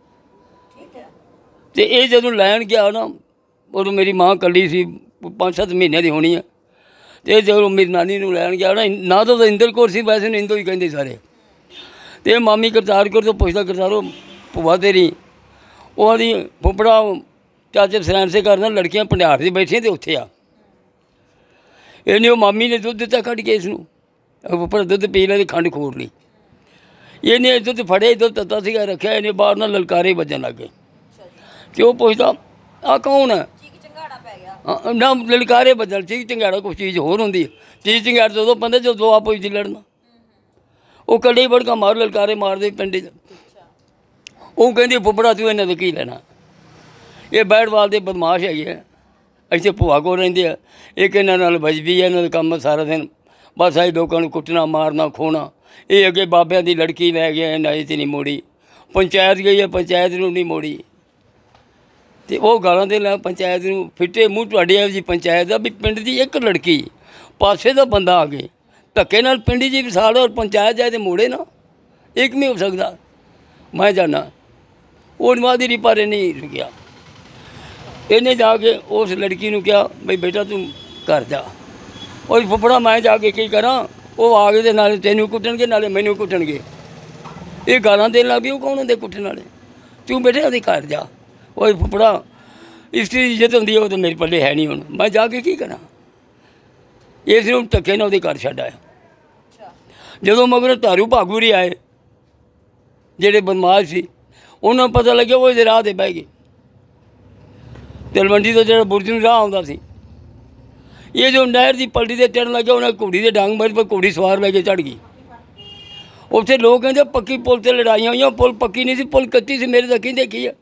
S1: ਤੇ ਇਹ ਜਦੋਂ ਲੈਣ ਗਿਆ ਨਾ, ਉਦੋਂ ਮੇਰੀ ਮਾਂ ਇਕੱਲੀ ਸੀ, ਪੰਜ ਸੱਤ ਮਹੀਨਿਆਂ ਦੀ ਹੋਣੀ ਆ। ਤੇ ਜਦੋਂ ਮੇਰੀ ਨਾਨੀ ਨੂੰ ਲੈਣ ਗਿਆ ਨਾ, ਨਾ ਤਾਂ ਇੰਦਰ ਕੌਰ ਸੀ, ਵੈਸੇ ਨੂੰ ਇੰਦੋ ਹੀ ਕਹਿੰਦੇ ਸਾਰੇ। ਤੇ ਮਾਮੀ ਕਰਤਾਰ ਕੌਰ ਤੋਂ ਪੁੱਛਦਾ, ਕਰਤਾਰੋ ਭੂਆ ਤੇਰੀ, ਉਹ ਆਦੀ ਫੁੱਫੜਾ ਚਾਚੇ ਸਰੈਣ ਸੇ ਕਰਨਾ ਲੜਕੀਆਂ ਭੰਡਾਰ 'ਤੇ ਬੈਠੀਆਂ ਤੇ ਉੱਥੇ ਆ। ਇਹਨੇ ਉਹ ਮਾਮੀ ਨੇ ਦੁੱਧ ਦਿੱਤਾ ਕੱਢ ਕੇ ਇਸ ਨੂੰ, ਫੁੱਫੜ ਦੁੱਧ ਪੀ ਲਿਆ ਤੇ ਖੰਡ ਖੋਰ ਲਈ। ਇਹਨੇ ਦੁੱਧ ਫੜਿਆ, ਦੁੱਧ ਤੱਤਾ ਸੀਗਾ ਰੱਖਿਆ, ਇਹਨੇ ਬਾਹਰ ਨਾਲ ਲਲਕਾਰੇ ਵੱਜਣ ਲੱਗ ਗਏ। ਤੇ ਉਹ ਪੁੱਛਦਾ ਆ ਕੌਣ ਹੈ? ਹਾਂ ਨਾ, ਲਲਕਾਰੇ ਵੱਜਣ। ਚੀਕ ਚੰਗਾੜਾ ਕੁਛ ਚੀਜ਼ ਹੋਰ ਹੁੰਦੀ ਹੈ। ਚੀਜ਼ ਚੰਗਾੜ ਤੋਂ ਉਦੋਂ ਪੰਦੇ ਜਦੋਂ ਦੋ ਆਪੋ ਵਿੱਚ ਲੜਨਾ, ਉਹ ਕੱਢੇ ਵੜਕਾ ਮਾਰ ਲਲਕਾਰੇ ਮਾਰਦੇ ਪਿੰਡ 'ਚ। ਉਹ ਕਹਿੰਦੀ ਫੁੱਫੜਾ ਤੂੰ ਇਹਨਾਂ ਦਾ ਕੀ ਲੈਣਾ? ਇਹ ਬੈੜਵਾਲ ਦੇ ਬਦਮਾਸ਼ ਹੈਗੇ ਆ, ਇੱਥੇ ਭੂਆ ਕੋਲ ਰਹਿੰਦੇ ਆ। ਇੱਕ ਇਹਨਾਂ ਨਾਲ ਵਜਦੀ ਹੈ, ਇਹਨਾਂ ਦਾ ਕੰਮ ਸਾਰਾ ਦਿਨ ਬਸ ਆਹੀ ਲੋਕਾਂ ਨੂੰ ਕੁੱਟਣਾ ਮਾਰਨਾ ਖੋਣਾ। ਇਹ ਅੱਗੇ ਬਾਬਿਆਂ ਦੀ ਲੜਕੀ ਲੈ ਗਿਆ, ਇਹਨਾਂ ਇਹ 'ਤੇ ਨਹੀਂ ਮੋੜੀ। ਪੰਚਾਇਤ ਗਈ ਹੈ, ਪੰਚਾਇਤ ਨੂੰ ਨਹੀਂ ਮੋੜੀ। ਤੇ ਉਹ ਗਾਲਾਂ ਦੇ ਲੈ ਪੰਚਾਇਤ ਨੂੰ, ਫਿੱਟੇ ਮੂੰਹ ਤੁਹਾਡੇ ਜੀ ਪੰਚਾਇਤ ਦਾ ਵੀ ਪਿੰਡ ਦੀ ਇੱਕ ਲੜਕੀ ਪਾਸੇ ਦਾ ਬੰਦਾ ਆ ਗਏ ਧੱਕੇ ਨਾਲ ਪਿੰਡ ਜੀ ਵਿਸਾਲ ਔਰ ਪੰਚਾਇਤ ਜਾਏ ਤੇ ਮੋੜੇ ਨਾ, ਇੱਕ ਨਹੀਂ ਹੋ ਸਕਦਾ। ਮੈਂ ਜਾਣਾ ਉਹ ਨਵਾਦੀ ਪਾਰੇ ਨਹੀਂ ਰੁਕਿਆ। ਇਹਨੇ ਜਾ ਕੇ ਉਸ ਲੜਕੀ ਨੂੰ ਕਿਹਾ ਬਈ ਬੇਟਾ ਤੂੰ ਘਰ ਜਾ। ਉਹ ਫੁੱਫੜਾ ਮੈਂ ਜਾ ਕੇ ਕੀ ਕਰਾਂ? ਉਹ ਆ ਗਏ ਤੇ ਨਾਲੇ ਤੈਨੂੰ ਕੁੱਟਣਗੇ ਨਾਲੇ ਮੈਨੂੰ ਕੁੱਟਣਗੇ। ਇਹ ਗਾਲਾਂ ਦੇਣ ਲੱਗ ਵੀ ਉਹ ਕੌਣ ਹੁੰਦੇ ਕੁੱਟਣ ਵਾਲੇ? ਤੂੰ ਬੇਟੇ ਉਹਦੇ ਘਰ ਜਾ। ਉਹ ਫੁੱਫੜਾ ਇਸਤਰੀ ਦੀ ਇੱਜ਼ਤ ਹੁੰਦੀ ਹੈ, ਉਹ ਤਾਂ ਮੇਰੇ ਪੱਲੇ ਹੈ ਨਹੀਂ। ਹੁਣ ਮੈਂ ਜਾ ਕੇ ਕੀ ਕਰਾਂ? ਇਸ ਨੂੰ ਧੱਕੇ ਨਾਲ ਉਹਦੇ ਘਰ ਛੱਡ ਆਇਆ। ਜਦੋਂ ਮਗਰ ਧਾਰੂ ਭਾਗੂਰੀ ਆਏ ਜਿਹੜੇ ਬਦਮਾਸ਼ ਸੀ, ਉਹਨਾਂ ਨੂੰ ਪਤਾ ਲੱਗਿਆ ਉਹ ਇਹਦੇ ਰਾਹ 'ਤੇ ਬਹਿ ਗਏ। ਤਲਵੰਡੀ ਤੋਂ ਜਿਹੜਾ ਬੁਰਜ ਨੂੰ ਰਾਹ ਆਉਂਦਾ ਸੀ, ਇਹ ਜੋ ਨਹਿਰ ਦੀ ਪਲਟੀ 'ਤੇ ਚੜ੍ਹਨ ਲੱਗਿਆ, ਉਹਨਾਂ ਘੋੜੀ ਦੇ ਡਾਂਗ ਮਾਰੀ, ਪਰ ਘੋੜੀ ਸਵਾਰ ਬਹਿ ਕੇ ਚੜ੍ਹ ਗਈ। ਉੱਥੇ ਲੋਕ ਕਹਿੰਦੇ ਪੱਕੀ ਪੁਲ 'ਤੇ ਲੜਾਈਆਂ ਹੋਈਆਂ। ਪੁਲ ਪੱਕੀ ਨਹੀਂ ਸੀ, ਪੁਲ ਕੱਚੀ ਸੀ। ਮੇਰੇ ਤਾਂ ਕੀ ਦੇਖੀ ਆ।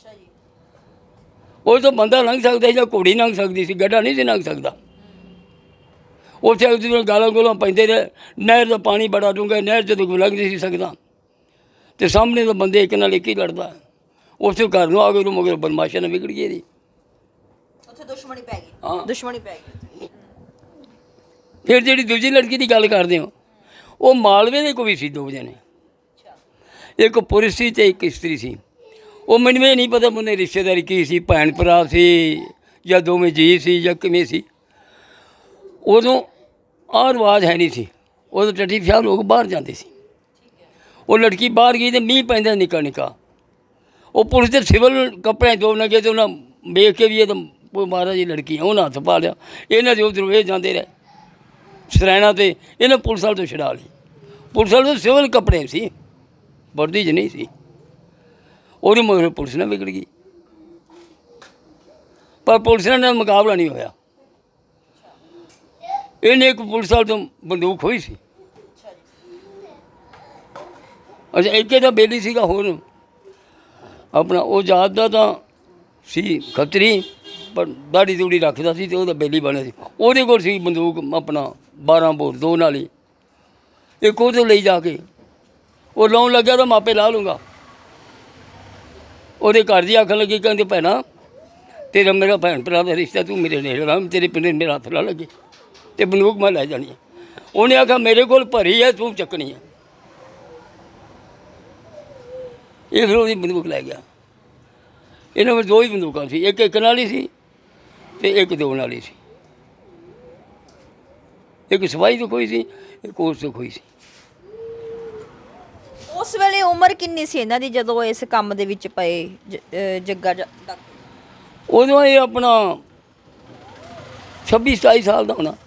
S1: ਉਹ ਤਾਂ ਬੰਦਾ ਲੰਘ ਸਕਦਾ ਸੀ ਜਾਂ ਘੋੜੀ ਲੰਘ ਸਕਦੀ ਸੀ, ਗੱਡਾ ਨਹੀਂ ਸੀ ਲੰਘ ਸਕਦਾ। ਉੱਥੇ ਇੱਕ ਦੂਜੇ ਗਾਲਾਂ ਗੋਲਾਂ ਪੈਂਦੇ ਰਹੇ। ਨਹਿਰ ਦਾ ਪਾਣੀ ਬੜਾ ਡੂੰਘਾ, ਨਹਿਰ 'ਚ ਤਾਂ ਕੋਈ ਲੰਘ ਨਹੀਂ ਸੀ ਸਕਦਾ। ਅਤੇ ਸਾਹਮਣੇ ਤਾਂ ਬੰਦੇ ਇੱਕ ਨਾਲ ਇੱਕ ਹੀ ਲੜਦਾ। ਉੱਥੇ ਘਰ ਨੂੰ ਆ ਗਏ, ਉਹਨੂੰ ਮਗਰ ਬਦਮਾਸ਼ਾਂ ਨਾਲ ਵਿਗੜ ਗਈ ਇਹਦੀ।
S2: ਉੱਥੇ ਦੁਸ਼ਮਣੀ ਪੈ ਗਈ।
S1: ਹਾਂ
S2: ਦੁਸ਼ਮਣੀ ਪੈ ਗਈ।
S1: ਫਿਰ ਜਿਹੜੀ ਦੂਜੀ ਲੜਕੀ ਦੀ ਗੱਲ ਕਰਦੇ ਹੋ, ਉਹ ਮਾਲਵੇ ਦੇ ਕੋਈ ਸੀ, ਦੋ ਜਣੇ, ਇੱਕ ਪੁਰਸ਼ ਸੀ ਅਤੇ ਇੱਕ ਇਸਤਰੀ ਸੀ। ਉਹ ਮੈਨੂੰ ਇਹ ਨਹੀਂ ਪਤਾ ਉਹਨੇ ਰਿਸ਼ਤੇਦਾਰੀ ਕੀ ਸੀ, ਭੈਣ ਭਰਾ ਸੀ ਜਾਂ ਦੋਵੇਂ ਜੀ ਸੀ ਜਾਂ ਕਿਵੇਂ ਸੀ। ਉਦੋਂ ਆਹ ਰਿਵਾਜ਼ ਹੈ ਨਹੀਂ ਸੀ। ਉਦੋਂ ਟੱਟੀ ਫਿਆਲ ਲੋਕ ਬਾਹਰ ਜਾਂਦੇ ਸੀ। ਉਹ ਲੜਕੀ ਬਾਹਰ ਗਈ ਅਤੇ ਮੀਂਹ ਪੈਂਦਾ ਨਿੱਕਾ ਨਿੱਕਾ। ਉਹ ਪੁਲਿਸ ਦੇ ਸਿਵਲ ਕੱਪੜੇ ਦੋ ਨਾ ਗਏ, ਅਤੇ ਉਹਨਾਂ ਵੇਖ ਕੇ ਵੀ ਇਹ ਤਾਂ ਮਹਾਰਾਜ ਜੀ ਲੜਕੀ ਆ, ਉਹਨਾਂ ਹੱਥ ਪਾ ਲਿਆ। ਇਹਨਾਂ ਦੇ ਉੱਧਰੋਂ ਇਹ ਜਾਂਦੇ ਰਹੇ ਸਰੈਣਾ, ਅਤੇ ਇਹਨੇ ਪੁਲਿਸ ਵਾਲੇ ਤੋਂ ਛਡਾ ਲਈ। ਪੁਲਿਸ ਵਾਲੇ ਤੋਂ ਸਿਵਲ ਕੱਪੜੇ ਸੀ, ਵਰਦੀ 'ਚ ਨਹੀਂ ਸੀ। ਉਹਦੇ ਮਗਰ ਪੁਲਿਸ ਨਾਲ ਵਿਗੜ ਗਈ, ਪਰ ਪੁਲਿਸ ਨਾਲ ਮੁਕਾਬਲਾ ਨਹੀਂ ਹੋਇਆ। ਇਹਨੇ ਇੱਕ ਪੁਲਿਸ ਵਾਲੇ ਤੋਂ ਬੰਦੂਕ ਹੋਈ ਸੀ। ਅੱਛਾ, ਇੱਕ ਇਹਦਾ ਬੇਲੀ ਸੀਗਾ ਹੋਰ ਆਪਣਾ, ਉਹ ਜਾਤ ਦਾ ਤਾਂ ਸੀ ਖੱਤਰੀ, ਪਰ ਦਾੜੀ ਦੂੜੀ ਰੱਖਦਾ ਸੀ, ਅਤੇ ਉਹਦਾ ਬੇਲੀ ਬਣਿਆ ਸੀ। ਉਹਦੇ ਕੋਲ ਸੀ ਬੰਦੂਕ ਆਪਣਾ ਬਾਰਾਂ ਬੋਰ ਦੋ ਨਾਲੀ। ਇੱਕ ਉਹ ਤੋਂ ਲਈ ਜਾ ਕੇ ਉਹ ਲਾਉਣ ਲੱਗਿਆ ਤਾਂ ਮਾਪੇ ਲਾ ਲੂੰਗਾ। ਉਹਦੇ ਘਰ ਦੀ ਆਖਣ ਲੱਗੀ, ਕਹਿੰਦੇ ਭੈਣਾ ਤੇਰਾ ਮੇਰਾ ਭੈਣ ਭਰਾ ਦਾ ਰਿਸ਼ਤਾ, ਤੂੰ ਮੇਰੇ ਨੇੜੇ ਲਾ, ਤੇਰੇ ਪਿੰਡ ਮੇਰਾ ਹੱਥ ਲਾ ਲੱਗੇ ਅਤੇ ਬੰਦੂਕ ਮੈਂ ਲੈ ਜਾਣੀ ਹੈ। ਉਹਨੇ ਆਖਿਆ ਮੇਰੇ ਕੋਲ ਭਰੀ ਹੈ, ਤੂੰ ਚੱਕਣੀ ਹੈ। ਇਹ ਫਿਰ ਉਹਦੀ ਬੰਦੂਕ ਲੈ ਗਿਆ। ਇਹਨਾਂ ਵਿੱਚ ਦੋ ਹੀ ਬੰਦੂਕਾਂ ਸੀ, ਇੱਕ ਇੱਕ ਨਾਲ ਹੀ ਸੀ ਅਤੇ ਇੱਕ ਦੋ ਨਾਲ ਹੀ ਸੀ। ਇੱਕ ਸਿਪਾਹੀ ਤੋਂ ਕੋਈ ਸੀ, ਇੱਕ ਉਸ ਤੋਂ ਕੋਈ ਸੀ।
S2: ਉਸ ਵੇਲੇ ਉਮਰ ਕਿੰਨੀ ਸੀ ਇਹਨਾਂ ਦੀ ਜਦੋਂ ਇਸ ਕੰਮ ਦੇ ਵਿੱਚ ਪਏ ਜੱਗਾ?
S1: ਉਦੋਂ ਇਹ ਆਪਣਾ ਛੱਬੀ ਸਤਾਈ ਸਾਲ ਦਾ ਹੋਣਾ।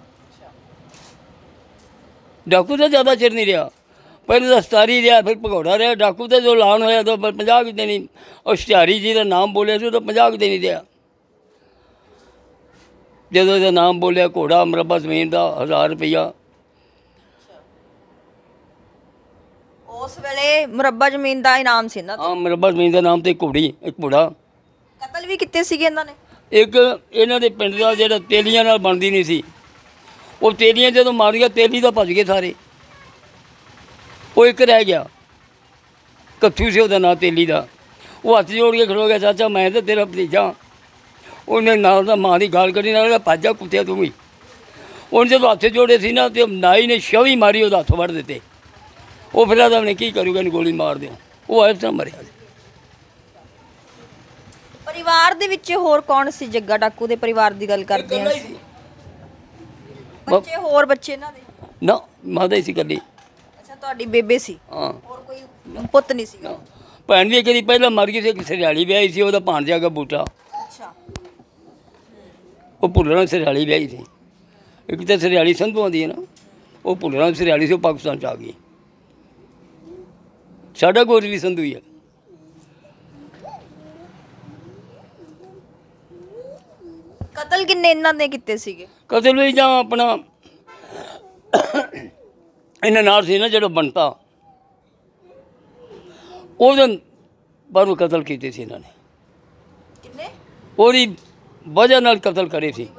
S1: ਡਾਕੂ ਤਾਂ ਜ਼ਿਆਦਾ ਚਿਰ ਨਹੀਂ ਰਿਹਾ, ਪਹਿਲੇ ਤਾਂ ਸਤਾਰੀ ਰਿਹਾ, ਫਿਰ ਭਗੌੜਾ ਰਿਹਾ। ਡਾਕੂ ਤਾਂ ਜੋ ਐਲਾਨ ਹੋਇਆ ਤਾਂ ਪੰਜਾਹ ਕਿਤੇ ਨਹੀਂ। ਉਹ ਹੁਸ਼ਿਆਰੀ ਜੀ ਦਾ ਨਾਮ ਬੋਲਿਆ ਸੀ, ਉਹ ਤਾਂ ਪੰਜਾਹ ਕਿਤੇ ਨਹੀਂ ਰਿਹਾ। ਜਦੋਂ ਇਹਦਾ ਨਾਮ ਬੋਲਿਆ, ਘੋੜਾ ਮੁਰੱਬਾ ਜ਼ਮੀਨ ਦਾ ਹਜ਼ਾਰ ਰੁਪਈਆ।
S2: ਉਸ ਵੇਲੇ ਮੁਰੱਬਾ ਜ਼ਮੀਨ ਦਾ ਇਨਾਮ ਸੀ ਨਾ?
S1: ਹਾਂ, ਮੁਰੱਬਾ ਜ਼ਮੀਨ ਦਾ ਨਾਮ, ਤੇ ਘੋੜੀ, ਇੱਕ ਘੋੜਾ।
S2: ਕਤਲ ਵੀ ਕੀਤੇ ਸੀਗੇ ਇਹਨਾਂ ਨੇ?
S1: ਇੱਕ ਇਹਨਾਂ ਦੇ ਪਿੰਡ ਦਾ ਜਿਹੜਾ ਤੇਲੀਆਂ ਨਾਲ ਬਣਦੀ ਨਹੀਂ ਸੀ, ਉਹ ਤੇਲੀਆਂ ਜਦੋਂ ਮਾਰੀਆਂ, ਤੇਲੀ ਤਾਂ ਭੱਜ ਗਏ ਸਾਰੇ। ਉਹ ਇੱਕ ਰਹਿ ਗਿਆ, ਕੱਥੂ ਸੀ ਉਹਦਾ ਨਾਂ ਤੇਲੀ ਦਾ। वो हथ जोड़ के खड़ो गया, चाचा मैं तो तेरा भतीजा। उन्हें नाल दा मां की गाल कढ़ी, नाल भज जा कुत्तिया तू भी। उन्हें जो हथ जोड़े सी ना, तो नाई ने छवी मारी, वो हथ वड़ दिते। वो फिर उन्हें की करूगा, गोली मार दो। वो इस तरह मरिया।
S2: परिवार दे विच होर कौन सी? जग्गा डाकू दे परिवार दी गल करदे हां, बच्चे होर बच्चे इन्हां दे
S1: ना माता ही सी कल्ली।
S2: अच्छा, तुहाडी बेबे सी?
S1: हाँ,
S2: होर कोई पुੱਤ नहीं सीगा?
S1: भैन भी कदी पहला मर गई सी, एक सरियाली ब्याही सी, ਉਹਦਾ ਭਾਣਜਾ ਗਾ ਬੂਟਾ।
S2: अच्छा,
S1: ਉਹ ਭੁੱਲਰਾਂ ਸਰਿਆਲੀ ਵਿਆਹੀ ਸੀ। ਇੱਕ ਤਾਂ ਸਰਿਆਲੀ ਸੰਧੂ ਆਉਂਦੀ ਹੈ ਨਾ, ਉਹ ਭੁੱਲਰਾਂ ਸਰਿਆਲੀ ਸੀ, ਉਹ ਪਾਕਿਸਤਾਨ 'ਚ ਆ ਗਈ। ਸਾਡਾ ਗੋਤ ਵੀ ਸੰਧੂ ਹੀ ਹੈ।
S2: ਕਤਲ ਕਿੰਨੇ ਇਹਨਾਂ ਨੇ ਕੀਤੇ ਸੀਗੇ?
S1: ਕਤਲ ਵੀ ਜਾਂ ਆਪਣਾ ਇਹਨਾਂ ਨਾਲ ਸੀ ਨਾ ਜਿਹੜਾ ਬਣਤਾ, ਉਹਦੇ ਬਾਹਰੋਂ ਕਤਲ ਕੀਤੇ ਸੀ ਇਹਨਾਂ ਨੇ।
S2: ਕਿੰਨੇ?
S1: ਉਹਦੀ ਵਜ੍ਹਾ ਨਾਲ ਕਤਲ ਕਰੇ ਸੀ।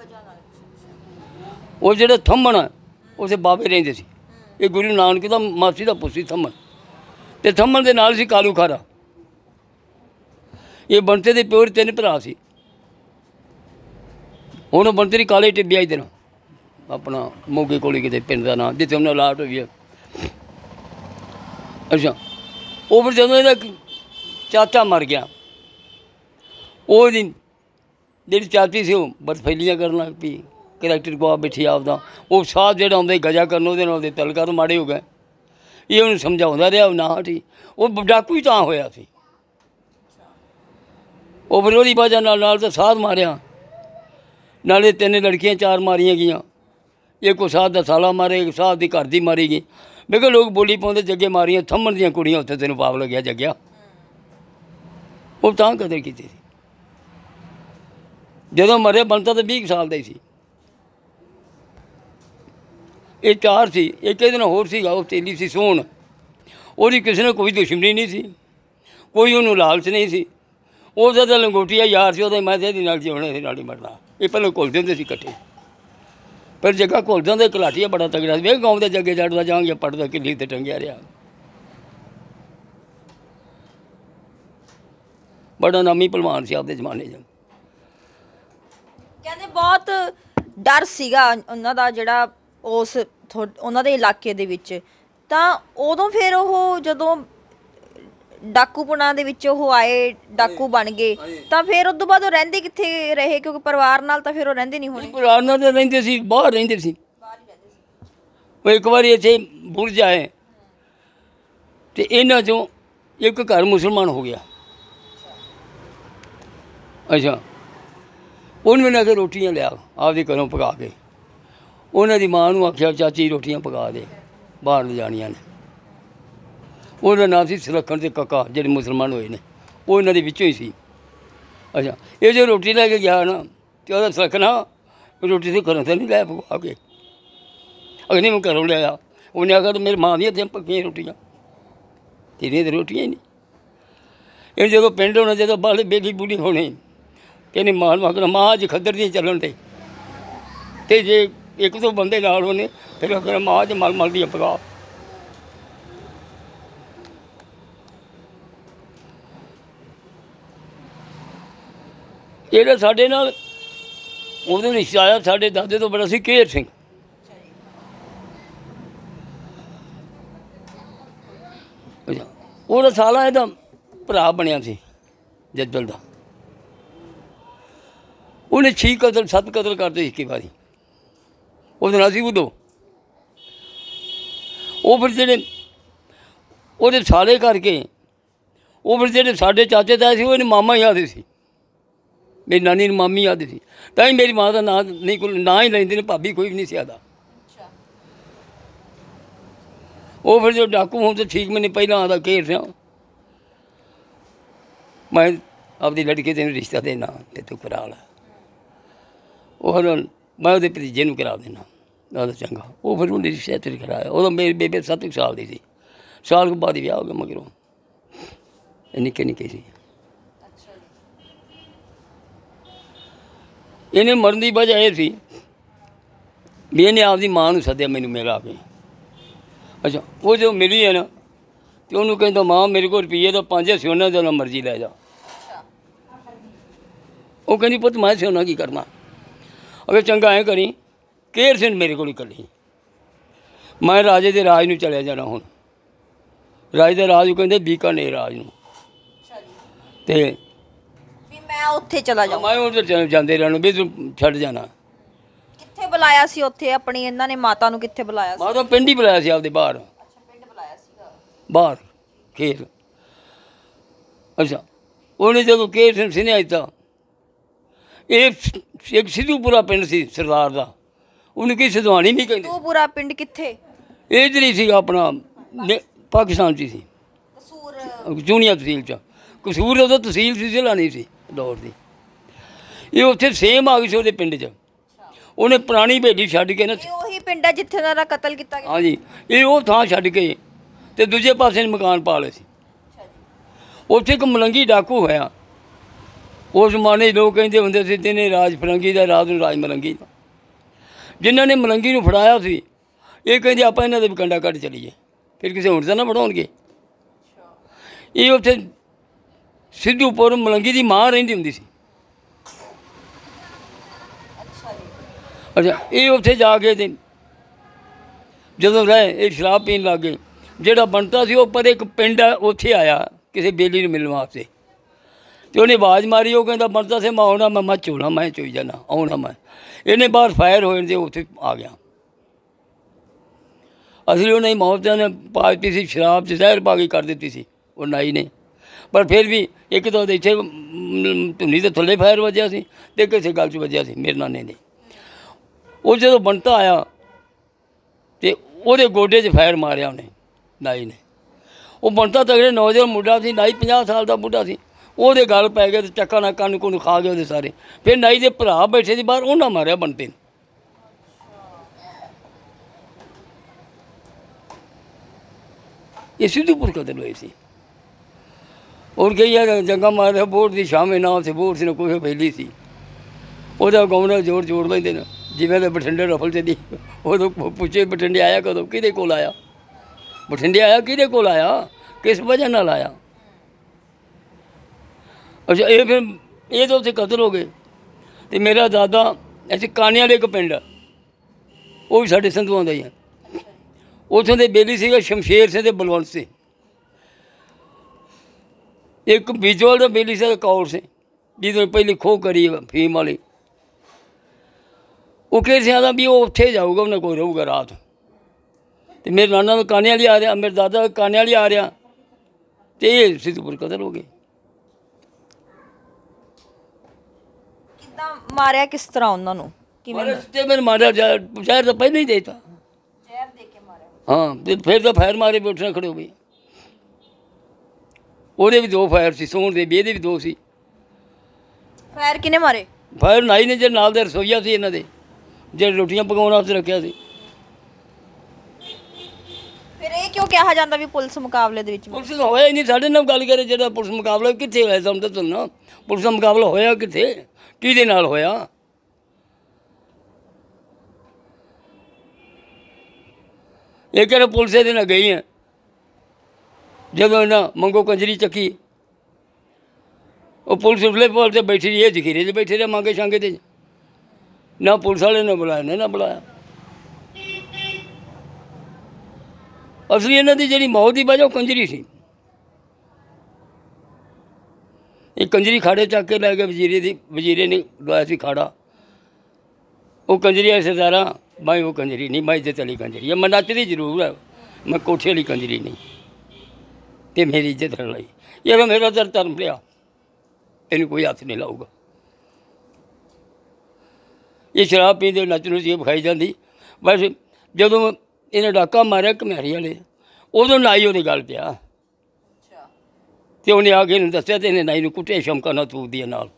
S1: ਉਹ ਜਿਹੜੇ ਥੰਮਣ ਉਸੇ ਬਾਬੇ ਰਹਿੰਦੇ ਸੀ। ਇਹ ਗੁਰੂ ਨਾਨਕ ਦਾ ਮਾਸੀ ਦਾ ਪੁੱਤ ਸੀ ਥੰਮਣ, ਅਤੇ ਥੰਮਣ ਦੇ ਨਾਲ ਸੀ ਕਾਲੂ ਖਾਰਾ। ਇਹ ਬੰਤੇ ਦੇ ਪਿਓ ਤਿੰਨ ਭਰਾ ਸੀ। ਹੁਣ ਬੰਤੇ ਦੀ ਕਾਲੇ ਟਿੱਬਿਆ ਇੱਧਰ ਆਪਣਾ ਮੋਗੇ ਕੋਲ ਕਿਤੇ ਪਿੰਡ ਦਾ ਨਾਂ, ਜਿੱਥੇ ਉਹਨਾਂ ਲਾਟ ਹੋਈ ਹੈ। ਅੱਛਾ, ਉਹ ਫਿਰ ਜਦੋਂ ਇਹਦਾ ਚਾਚਾ ਮਰ ਗਿਆ, ਉਹਦੀ ਜਿਹੜੀ ਚਾਚੀ ਸੀ ਉਹ ਬਦਫੈਲੀਆਂ ਕਰਨ ਲੱਗ ਪਈ, ਕਰੈਕਟਰ ਗਵਾ ਬੈਠੀ ਆਪਦਾ। ਉਹ ਸਾਹ ਜਿਹੜਾ ਆਉਂਦਾ ਗਜਾ ਕਰਨ, ਉਹਦੇ ਨਾਲ ਉਹਦੇ ਤਲਕਾ ਮਾੜੇ ਹੋ ਗਏ। ਇਹ ਉਹਨੂੰ ਸਮਝਾਉਂਦਾ ਰਿਹਾ, ਉਹ ਨਾ ਹਟੀ। ਉਹ ਡਾਕੂ ਹੀ ਤਾਂ ਹੋਇਆ ਸੀ। ਉਹ ਫਿਰ ਉਹਦੀ ਵਜ੍ਹਾ ਨਾਲ ਨਾਲ ਤਾਂ ਸਾਧ ਮਾਰਿਆ, ਨਾਲੇ ਤਿੰਨ ਲੜਕੀਆਂ ਚਾਰ ਮਾਰੀਆਂ ਗਈਆਂ। ਇੱਕ ਉਹ ਸਾਧ ਦਾ ਸਾਲਾ ਮਾਰੇ, ਇੱਕ ਸਾਧ ਦੀ ਘਰ ਦੀ ਮਾਰੀ ਗਈ। ਮੈਂ ਕਿਹਾ ਲੋਕ ਬੋਲੀ ਪਾਉਂਦੇ ਜੱਗੇ ਮਾਰੀਆਂ, ਥੰਮਣ ਦੀਆਂ ਕੁੜੀਆਂ ਉੱਥੇ ਤੈਨੂੰ ਪਾਪ ਲੱਗਿਆ ਜੱਗਿਆ। ਉਹ ਤਾਂ ਕਦਰ ਕੀਤੀ ਸੀ। ਜਦੋਂ ਮਰੇ ਬੰਤਾ ਤਾਂ ਵੀਹ ਸਾਲ ਦਾ ਹੀ ਸੀ। ਇਹ ਚਾਰ ਸੀ, ਇੱਕ ਇਹਦੇ ਨਾਲ ਹੋਰ ਸੀਗਾ, ਉਹ ਤੇਲੀ ਸੀ ਸੋਹਣ। ਉਹਦੀ ਕਿਸੇ ਨਾਲ ਕੋਈ ਦੁਸ਼ਮਣੀ ਨਹੀਂ ਸੀ, ਕੋਈ ਉਹਨੂੰ ਲਾਲਚ ਨਹੀਂ ਸੀ। ਉਹਦਾ ਤਾਂ ਲੰਗੋਟੀਆ ਯਾਰ ਸੀ ਉਹਦਾ। ਮੈਂ ਤਾਂ ਇਹਦੇ ਨਾਲ ਜਿਉਣਾ, ਇਹਦੇ ਨਾਲ ਹੀ ਮਰਨਾ। ਇਹ ਪਹਿਲਾਂ ਘੁਲਦੇ ਹੁੰਦੇ ਸੀ ਇਕੱਠੇ, ਪਰ ਜੱਗਾ ਘੁਲਦਾ ਹੁੰਦਾ। ਘਲਾਟੀਆ ਬੜਾ ਤਗੜਾ ਸੀ। ਵੇ ਗਾਉਂ ਦੇ ਜੱਗੇ ਚੜ੍ਹਦਾ ਜਾਂਗੇ, ਪੜਦਾ ਕਿੱਲੀ 'ਤੇ ਟੰਗਿਆ ਰਿਹਾ। ਬੜਾ ਨਾਮੀ ਭਲਵਾਨ ਸੀ ਆਪਦੇ ਜ਼ਮਾਨੇ 'ਚ।
S2: ਕਹਿੰਦੇ ਬਹੁਤ ਡਰ ਸੀਗਾ ਉਹਨਾਂ ਦਾ, ਜਿਹੜਾ ਉਸ ਥੋ- ਉਹਨਾਂ ਦੇ ਇਲਾਕੇ ਦੇ ਵਿੱਚ। ਤਾਂ ਉਦੋਂ ਫਿਰ ਉਹ ਜਦੋਂ ਡਾਕੂਪੁਣਾ ਦੇ ਵਿੱਚ ਉਹ ਆਏ, ਡਾਕੂ ਬਣ ਗਏ, ਤਾਂ ਫਿਰ ਉਸ ਤੋਂ ਬਾਅਦ ਉਹ ਰਹਿੰਦੇ ਕਿੱਥੇ ਰਹੇ? ਕਿਉਂਕਿ ਪਰਿਵਾਰ ਨਾਲ ਤਾਂ ਫਿਰ ਉਹ ਰਹਿੰਦੇ ਨਹੀਂ ਹੋਣੇ।
S1: ਪਰਿਵਾਰ ਨਾਲ ਤਾਂ ਰਹਿੰਦੇ ਸੀ, ਬਾਹਰ ਰਹਿੰਦੇ ਸੀ। ਉਹ ਇੱਕ ਵਾਰੀ ਇੱਥੇ ਬੁਰਜ ਆਏ ਅਤੇ ਇਹਨਾਂ 'ਚੋਂ ਇੱਕ ਘਰ ਮੁਸਲਮਾਨ ਹੋ ਗਿਆ। ਅੱਛਾ, ਉਹਨੂੰ ਇਹਨਾਂ ਕੇ ਰੋਟੀਆਂ ਲਿਆ ਆਪਦੇ ਘਰੋਂ ਪਕਾ ਕੇ। ਉਹਨਾਂ ਦੀ ਮਾਂ ਨੂੰ ਆਖਿਆ ਚਾਚੀ ਰੋਟੀਆਂ ਪਕਾ ਦੇ, ਬਾਹਰ ਲਿਜਾਣੀਆਂ ਨੇ। ਉਹਦਾ ਨਾਂ ਸੀ ਸੁਲੱਖਣ ਅਤੇ ਕਾਕਾ, ਜਿਹੜੇ ਮੁਸਲਮਾਨ ਹੋਏ ਨੇ, ਉਹ ਇਹਨਾਂ ਦੇ ਵਿੱਚੋਂ ਹੀ ਸੀ। ਅੱਛਾ, ਇਹ ਜੋ ਰੋਟੀ ਲੈ ਕੇ ਗਿਆ ਨਾ, ਅਤੇ ਉਹਦਾ ਸੁਲੱਖਣਾ ਰੋਟੀ ਦੇ ਘਰੋਂ ਤਾਂ ਨਹੀਂ ਲੈ ਪਕਵਾ ਕੇ, ਅਗਨੀ ਮੈਂ ਘਰੋਂ ਲਿਆਇਆ। ਉਹਨੇ ਆਖਿਆ ਤਾਂ ਮੇਰੀ ਮਾਂ ਦੀਆਂ ਤੇ ਪੱਕੀਆਂ ਰੋਟੀਆਂ, ਤੇਰੀਆਂ ਤਾਂ ਰੋਟੀਆਂ ਹੀ ਨਹੀਂ। ਇਹ ਜਦੋਂ ਪਿੰਡ ਹੋਣਾ, ਜਦੋਂ ਬਾਹਲੇ ਬੇਲੀ ਬੁਲੀ ਹੋਣੇ, ਕਹਿੰਦੇ ਮਾਂ ਨੂੰ ਆਖਣਾ ਮਾਂ ਅੱਜ ਖੱਦਰ ਦੀਆਂ ਚੱਲਣ 'ਤੇ, ਅਤੇ ਜੇ ਇੱਕ ਦੋ ਬੰਦੇ ਨਾਲ ਹੋਣੇ ਫਿਰ ਆਖਣਾ ਮਾਂ ਅੱਜ ਮਲ ਮਲ ਦੀਆਂ ਪਕਾ। ਇਹਦਾ ਸਾਡੇ ਨਾਲ ਉਹਦੇ ਰਿਸ਼ਤਾ ਆਇਆ, ਸਾਡੇ ਦਾਦੇ ਤੋਂ ਬੜਾ ਸੀ, ਕੇਰ ਸਿੰਘ। ਅੱਛਾ, ਉਹਦਾ ਸਾਲਾ ਇਹਦਾ ਭਰਾ ਬਣਿਆ ਸੀ ਜੱਜਲ ਦਾ। ਉਹਨੇ ਛੇ ਕਤਲ ਸੱਤ ਕਤਲ ਕਰਦੇ ਸੀ ਇੱਕ ਵਾਰੀ। ਉਹਦੇ ਨਾਲ ਸੀ ਉਦੋਂ। ਉਹ ਫਿਰ ਜਿਹੜੇ ਉਹਦੇ ਸਾਲੇ ਕਰਕੇ, ਉਹ ਫਿਰ ਜਿਹੜੇ ਸਾਡੇ ਚਾਚੇ ਤਾਏ ਸੀ, ਉਹ ਇਹਨੂੰ ਮਾਮਾ ਹੀ ਆਖਦੇ ਸੀ। ਮੇਰੀ ਨਾਨੀ ਨੂੰ ਮਾਮੀ ਆਖਦੇ ਸੀ। ਤਾਂ ਹੀ ਮੇਰੀ ਮਾਂ ਦਾ ਨਾਂ ਨਹੀਂ, ਕੋਈ ਨਾਂ ਹੀ ਲੈਂਦੇ ਨੇ, ਭਾਬੀ ਕੋਈ ਵੀ ਨਹੀਂ ਸੀ ਆਦਾ। ਉਹ ਫਿਰ ਜੋ ਡਾਕੂ ਹੋਣ ਤੋਂ ਠੀਕ ਮਹੀਨੇ ਪਹਿਲਾਂ ਆਦਾ ਘੇਰ ਰਿਹਾ, ਮੈਂ ਆਪਦੀ ਲੜਕੀ ਤੈਨੂੰ ਰਿਸ਼ਤਾ ਦੇਣਾ ਅਤੇ ਤੂੰ ਕਰਾ ਲਾ। ਉਹ ਫਿਰ ਮੈਂ ਉਹਦੇ ਭਤੀਜੇ ਨੂੰ ਕਰਾ ਦੇਣਾ, ਉਹਦਾ ਚੰਗਾ। ਉਹ ਫਿਰ ਉਹਨੇ ਰਿਸ਼ਤਾ ਤੇ ਕਰਾਇਆ। ਉਦੋਂ ਮੇਰੀ ਬੇਬੇ ਸੱਤ ਕੁ ਸਾਲ ਦੀ ਸੀ। ਸਾਲ ਕੁ ਬਾਅਦ ਹੀ ਵਿਆਹ ਹੋ ਗਿਆ ਮਗਰੋਂ। ਇਹ ਨਿੱਕੇ ਨਿੱਕੇ ਸੀ। ਇਹਨੇ ਮਰਨ ਦੀ ਵਜ੍ਹਾ ਇਹ ਸੀ ਵੀ ਇਹਨੇ ਆਪਦੀ ਮਾਂ ਨੂੰ ਸੱਦਿਆ ਮੈਨੂੰ ਮਿਲਾ ਕੇ। ਅੱਛਾ, ਉਹ ਜਦੋਂ ਮਿਲੀ ਹੈ ਨਾ, ਅਤੇ ਉਹਨੂੰ ਕਹਿੰਦਾ ਮਾਂ ਮੇਰੇ ਕੋਲ ਰੁਪਈਏ ਤਾਂ ਪੰਜ ਹਜ਼ਾਰ ਉਹਨਾਂ ਦਾ ਮਰਜ਼ੀ ਲੈ ਜਾ। वो कहती पुत मैं सोना की करना। अगर चंगा ऐ करी केयर सिंह मेरे को कली, मैं राजे के राज में चलिया जाना। हुण राज का राज कहते बीकानेर राज नूं ते
S2: ਵੀ ਮੈਂ ਉੱਥੇ ਚਲਾ ਜਾਵਾਂ।
S1: मैं उधर जाते रहना भी तू छड़ जाना।
S2: ਕਿੱਥੇ ਬੁਲਾਇਆ ਸੀ ਉੱਥੇ ਆਪਣੀ ਇਹਨਾਂ ਨੇ ਮਾਤਾ ਨੂੰ ਕਿੱਥੇ ਬੁਲਾਇਆ ਸੀ?
S1: मैं तो पिंड ही बुलाया सी आपदे बाहर,
S2: ਅੱਛਾ ਪਿੰਡ ਬੁਲਾਇਆ ਸੀਗਾ
S1: बाहर खेल। अच्छा उन्हें जो केयर सिंह सुनिया दिता, ये एक सिद्धूपुरा पिंड सी सरदार का, उन्हें की सिधवानी नहीं कहते।
S2: ਤੂੰ ਪੂਰਾ ਪਿੰਡ ਕਿੱਥੇ?
S1: इधर ही सी अपना ने- पाकिस्तान च सी,
S2: ਕਸੂਰ
S1: चूनिया तहसील च। कसूर उदों तहसील सी, जिला नहीं सी दौर की। ये उत्थे सेम आ गई सी ਉਹਦੇ ਪਿੰਡ 'ਚ। ਉਹਨੇ ਪੁਰਾਣੀ ਭੇਡੀ ਛੱਡ ਕੇ ਨਾ,
S2: ਇਹ ਉਹੀ ਪਿੰਡ ਹੈ ਜਿੱਥੇ ਉਹਨਾਂ ਦਾ ਕਤਲ ਕੀਤਾ ਗਿਆ?
S1: हाँ जी, ये वो ਥਾਂ ਛੱਡ ਕੇ ਤੇ ਦੂਜੇ ਪਾਸੇ ਮਕਾਨ ਪਾ ਲਏ ਸੀ।
S2: ਅੱਛਾ ਜੀ।
S1: ਉੱਥੇ ਇੱਕ ਮਲੰਗੀ ਡਾਕੂ ਹੋਇਆ। ਉਸ ਜ਼ਮਾਨੇ 'ਚ ਲੋਕ ਕਹਿੰਦੇ ਹੁੰਦੇ ਸੀ ਦਿਨੇ ਰਾਜ ਫਰੰਗੀ ਦਾ, ਰਾਤ ਨੂੰ ਰਾਜ ਮਲੰਗੀ ਦਾ। ਜਿਨ੍ਹਾਂ ਨੇ ਮਲੰਗੀ ਨੂੰ ਫੜਾਇਆ ਸੀ ਇਹ ਕਹਿੰਦੇ ਆਪਾਂ ਇਹਨਾਂ ਦੇ ਵੀ ਕੰਡਾ ਕੱਢ ਚਲੀਏ, ਫਿਰ ਕਿਸੇ ਹੋਰ ਦਾ ਨਾ ਫੜਾਉਣਗੇ। ਇਹ ਉੱਥੇ ਸਿੱਧੂਪੁਰ ਮਲੰਗੀ ਦੀ ਮਾਂ ਰਹਿੰਦੀ ਹੁੰਦੀ ਸੀ।
S2: ਅੱਛਾ ਜੀ।
S1: ਅੱਛਾ ਇਹ ਉੱਥੇ ਜਾ ਕੇ ਤੇ ਜਦੋਂ ਰਹੇ ਇਹ ਸ਼ਰਾਬ ਪੀਣ ਲੱਗ ਗਏ। ਜਿਹੜਾ ਬਣਤਾ ਸੀ ਉਹ ਪਰ ਇੱਕ ਪਿੰਡ ਆ ਉੱਥੇ ਆਇਆ ਕਿਸੇ ਬੇਲੀ ਨੂੰ ਮਿਲਣ ਵਾਸਤੇ, ਤੇ ਉਹਨੇ ਆਵਾਜ਼ ਮਾਰੀ। ਉਹ ਕਹਿੰਦਾ ਬਣਤਾ ਸੀ ਮੈਂ ਆਉਣਾ, ਮੈਂ ਮੱਚ ਹੋਣਾ, ਮੈਂ ਚੋਈ ਜਾਣਾ, ਆਉਣਾ ਮੈਂ। ਇਹਨੇ ਬਾਹਰ ਫਾਇਰ ਹੋਏ ਤੇ ਉੱਥੇ ਆ ਗਿਆ। ਅਸਲੀ ਉਹਨੇ ਮੌਤ ਨੇ ਪਾ ਦਿੱਤੀ ਸੀ, ਸ਼ਰਾਬ 'ਚ ਜ਼ਹਿਰ ਪਾ ਕੇ ਕਰ ਦਿੱਤੀ ਸੀ ਉਹ ਨਾਈ ਨੇ। ਪਰ ਫਿਰ ਵੀ ਇੱਕ ਤਾਂ ਉਹਦੇ ਇੱਥੇ ਧੁੰਨੀ ਦੇ ਥੱਲੇ ਫਾਇਰ ਵੱਜਿਆ ਸੀ ਤੇ ਕਿਸੇ ਗੱਲ 'ਚ ਵੱਜਿਆ ਸੀ ਮੇਰੇ ਨਾਨੇ ਨੇ। ਉਹ ਜਦੋਂ ਬਣਤਾ ਆਇਆ ਤੇ ਉਹਦੇ ਗੋਡੇ 'ਚ ਫਾਇਰ ਮਾਰਿਆ ਉਹਨੇ ਨਾਈ ਨੇ। ਉਹ ਬਣਤਾ ਤਗੜੇ ਨੌਜਵਾਨ ਮੁੰਡਾ ਸੀ, ਨਾਈ ਪੰਜਾਹ ਸਾਲ ਦਾ ਬੁੱਢਾ ਸੀ। ਉਹਦੇ ਗਲ ਪੈ ਗਏ ਤੇ ਚੱਕਾ ਨਾਲ ਕੰਨ ਕੁੰਨ ਖਾ ਗਏ ਉਹਦੇ ਸਾਰੇ। ਫਿਰ ਨਾਈ ਦੇ ਭਰਾ ਬੈਠੇ ਸੀ ਬਾਹਰ, ਉਹਨਾਂ ਮਾਰਿਆ ਬਣਤੇ ਨੂੰ। ये सिद्धूपुर कतल हुए सी। और कई यार जंगा मारे बोर्ड की शामे ना से बोर्ड से ना कोई पहली सी ਉਹਦਾ ਗਾਉਣਾ जोड़ जोड़ ਲੈਂਦੇ ਨੇ ਜਿਵੇਂ ਦੇ ਬਠਿੰਡੇ ਰਫਲ ਚੱਲੀ। ਉਦੋਂ ਪੁੱਛੇ ਬਠਿੰਡੇ ਆਇਆ ਕਦੋਂ, ਕਿਹਦੇ ਕੋਲ ਆਇਆ, ਬਠਿੰਡੇ ਆਇਆ ਕਿਹਦੇ ਕੋਲ ਆਇਆ, ਕਿਸ ਵਜ੍ਹਾ ਨਾਲ ਆਇਆ। ਅੱਛਾ ਇਹ ਫਿਰ ਇਹ ਤਾਂ ਉੱਥੇ ਕਤਲ ਹੋ ਗਏ। ਅਤੇ ਮੇਰਾ ਦਾਦਾ ਅਸੀਂ ਕਾਨੇ ਵਾਲੇ ਇੱਕ ਪਿੰਡ ਆ, ਉਹ ਵੀ ਸਾਡੇ ਸੰਧੂਆਂ ਦਾ ਹੀ ਆ। ਉੱਥੋਂ ਦੇ ਬੇਲੀ ਸੀਗਾ ਸ਼ਮਸ਼ੇਰ ਸਿੰਘ ਤੇ ਬਲਵੰਤ ਸਿੰਘ। ਇੱਕ ਬੀਜੋਲ ਦਾ ਬੇਲੀ ਸੀਗਾ ਕੌਰ ਸਿੰਘ, ਜਿਹਦੇ ਪਹਿਲੀ ਖੋਹ ਕਰੀ ਫੀਮ ਵਾਲੀ। ਉਹ ਕਹਿ ਰਿਹਾ ਦਾ ਵੀ ਉਹ ਉੱਥੇ ਜਾਊਗਾ, ਉਹਨਾਂ ਕੋਲ ਰਹੂਗਾ ਰਾਤ। ਅਤੇ ਮੇਰੇ ਨਾਨਾ ਨੂੰ ਕਾਨੇ ਵਾਲੀ ਆ ਰਿਹਾ, ਮੇਰੇ ਦਾਦਾ ਕਾਨੇ ਵਾਲੀ ਆ ਰਿਹਾ, ਅਤੇ ਇਹ ਸਿੱਧੂਪੁਰ ਕਤਲ ਹੋ ਗਏ।
S2: ਕਿੱਦਾਂ ਮਾਰਿਆ, ਕਿਸ ਤਰ੍ਹਾਂ ਉਹਨਾਂ ਨੂੰ, ਕਿਵੇਂ?
S1: ਤੇ ਮੈਨੂੰ ਮਾਰਿਆ ਜ਼ਹਿਰ ਤਾਂ ਪਹਿਲਾਂ ਹੀ ਦੇ ਦਿੱਤਾ।
S2: ਜ਼ਹਿਰ ਦੇ ਕੇ ਮਾਰਿਆ?
S1: ਹਾਂ, ਤੇ ਫਿਰ ਤਾਂ ਫਾਇਰ ਮਾਰੇ ਵੀ ਉੱਠਣਾ ਖੜੇ ਹੋ ਗਏ। ਉਹਦੇ ਵੀ ਦੋ ਫਾਇਰ ਸੀ, ਸੋਹਣ ਦੇ ਵੀ, ਇਹਦੇ ਵੀ ਦੋ ਸੀ।
S2: ਫਾਇਰ ਕਿਹਨੇ ਮਾਰੇ?
S1: ਫਾਇਰ ਨਾਈ ਨੇ, ਜਿਹੜੇ ਨਾਲ ਦੇ ਰਸੋਈਆ ਸੀ ਇਹਨਾਂ ਦੇ, ਜਿਹੜੇ ਰੋਟੀਆਂ ਪਕਾਉਣ ਵਾਸਤੇ ਰੱਖਿਆ ਸੀ।
S2: ਫਿਰ ਇਹ ਕਿਉਂ ਕਿਹਾ ਜਾਂਦਾ ਵੀ ਪੁਲਿਸ ਮੁਕਾਬਲੇ ਦੇ ਵਿੱਚ?
S1: ਪੁਲਿਸ ਦਾ ਹੋਇਆ ਹੀ ਨਹੀਂ, ਸਾਡੇ ਨਾਲ ਗੱਲ ਕਰੇ ਜਿਹੜਾ ਪੁਲਿਸ ਮੁਕਾਬਲਾ ਕਿੱਥੇ ਹੋਇਆ, ਸਾਨੂੰ ਤਾਂ ਦੱਸਣਾ ਪੁਲਿਸ ਦਾ ਮੁਕਾਬਲਾ ਹੋਇਆ ਕਿੱਥੇ, ਕਿਹਦੇ ਨਾਲ ਹੋਇਆ। ਇਹ ਕਹਿੰਦੇ ਪੁਲਿਸ ਇਹਦੇ ਨਾਲ ਗਈ ਹੈ। ਜਦੋਂ ਇਹਨਾਂ ਮੰਗੋ ਕੰਜਰੀ ਚੱਕੀ, ਉਹ ਪੁਲਿਸ ਉਰਲੇ ਪੋਲ 'ਤੇ ਬੈਠੀ ਰਹੀ, ਇਹ ਜ਼ਖੀਰੇ 'ਚ ਬੈਠੇ ਰਹੇ ਮੰਗੇ ਛਾਂਗੇ 'ਤੇ। ਨਾ ਪੁਲਿਸ ਵਾਲੇ ਨੇ ਬੁਲਾਇਆ, ਨਾ ਨਾ ਬੁਲਾਇਆ। ਅਸਲੀ ਇਹਨਾਂ ਦੀ ਜਿਹੜੀ ਮੌਤ ਦੀ ਵਜ੍ਹਾ ਉਹ ਕੰਜਰੀ ਸੀ। ਇਹ ਕੰਜਰੀ ਖਾੜੇ ਚੱਕ ਕੇ ਲੈ ਕੇ ਵਜ਼ੀਰੇ ਦੀ, ਵਜ਼ੀਰੇ ਨੇ ਲਵਾਇਆ ਸੀ ਖਾੜਾ। ਉਹ ਕੰਜਰੀ ਐ ਸਰਦਾਰਾ, ਮੈਂ ਉਹ ਕੰਜਰੀ ਨਹੀਂ, ਮੈਂ ਇੱਜ਼ਤ ਵਾਲੀ ਕੰਜਰੀ ਹੈ। ਮੈਂ ਨੱਚਦੀ ਜ਼ਰੂਰ ਹੈ, ਮੈਂ ਕੋਠੇ ਵਾਲੀ ਕੰਜਰੀ ਨਹੀਂ। ਅਤੇ ਮੇਰੀ ਇੱਜ਼ਤ ਲਈ ਯਾਰ ਮੇਰਾ ਦਰ ਧਰਮ ਲਿਆ, ਇਹਨੂੰ ਕੋਈ ਹੱਥ ਨਹੀਂ ਲਾਊਗਾ। ਇਹ ਸ਼ਰਾਬ ਪੀਂਦੇ ਨੱਚ ਨੂੰ ਸੀ ਵਿਖਾਈ ਜਾਂਦੀ। ਬਸ ਜਦੋਂ ਇਹਨੇ ਡਾਕਾ ਮਾਰਿਆ ਘਮਿਆਰੀ ਵਾਲੇ, ਉਦੋਂ ਨਾਈ ਉਹਦੇ ਗੱਲ ਪਿਆ। ਅਤੇ ਉਹਨੇ ਆ ਕੇ ਇਹਨੂੰ ਦੱਸਿਆ, ਅਤੇ ਇਹਨੇ ਨਾਈ ਨੂੰ ਕੁੱਟਿਆ ਸ਼ਮਕਾ ਨਾਲ ਤੂਤ ਦੀਆਂ ਨਾਲ।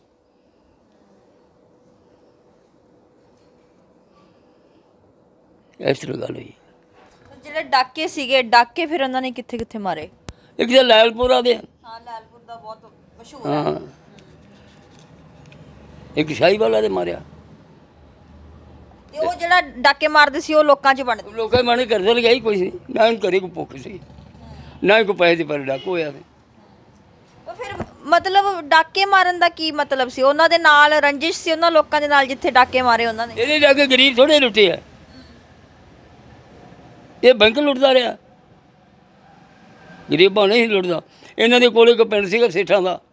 S1: ਇਸ ਤਰ੍ਹਾਂ ਗੱਲ ਹੋਈ।
S2: ਜਿਹੜੇ ਡਾਕੇ ਸੀਗੇ, ਡਾਕੇ ਫਿਰ ਉਹਨਾਂ ਨੇ ਕਿੱਥੇ ਕਿੱਥੇ ਮਾਰੇ?
S1: ਇੱਕ ਤਾਂ ਲੈਲਪੁਰਾ ਦੇ,
S2: ਹਾਂ ਲੈਲਪੁਰ ਦਾ ਬਹੁਤ ਮਸ਼ਹੂਰ ਹੈ।
S1: ਹਾਂ, ਇੱਕ ਸ਼ਾਹੀ ਵਾਲਾ ਦੇ ਮਾਰਿਆ।
S2: ਤੇ ਉਹ ਜਿਹੜਾ ਡਾਕੇ ਮਾਰਦੇ ਸੀ ਉਹ ਲੋਕਾਂ 'ਚ ਬਣਦੇ?
S1: ਲੋਕਾਂ ਮਾਣੇ ਕਰਦੇ ਲਗਾਈ ਕੋਈ ਨਹੀਂ, ਨਾ ਇਹਨੂੰ ਘਰੇ ਕੋਈ ਭੁੱਖ ਸੀ, ਨਾ ਹੀ ਕੋਈ ਪੈਸੇ ਦੀ ਪਰ ਡਾਕੂ ਹੋਇਆ ਸੀ।
S2: ਤਾਂ ਫਿਰ ਮਤਲਬ ਡਾਕੇ ਮਾਰਨ ਦਾ ਕੀ ਮਤਲਬ ਸੀ? ਉਹਨਾਂ ਦੇ ਨਾਲ ਰੰਜਿਸ਼ ਸੀ ਉਹਨਾਂ ਲੋਕਾਂ ਦੇ ਨਾਲ ਜਿੱਥੇ ਡਾਕੇ ਮਾਰੇ ਉਹਨਾਂ ਨੇ?
S1: ਇਹਦੇ ਜਾ ਕੇ ਗਰੀਬ ਥੋੜ੍ਹੇ ਲੁੱਟੇ ਆ, ਇਹ ਬੈਂਕ ਲੁੱਟਦਾ ਰਿਹਾ, ਗਰੀਬਾਂ ਨਹੀਂ ਲੁੱਟਦਾ। ਇਹਨਾਂ ਦੇ ਕੋਲ ਇੱਕ ਪਿੰਡ ਸੀਗਾ ਸੇਠਾਂ ਦਾ,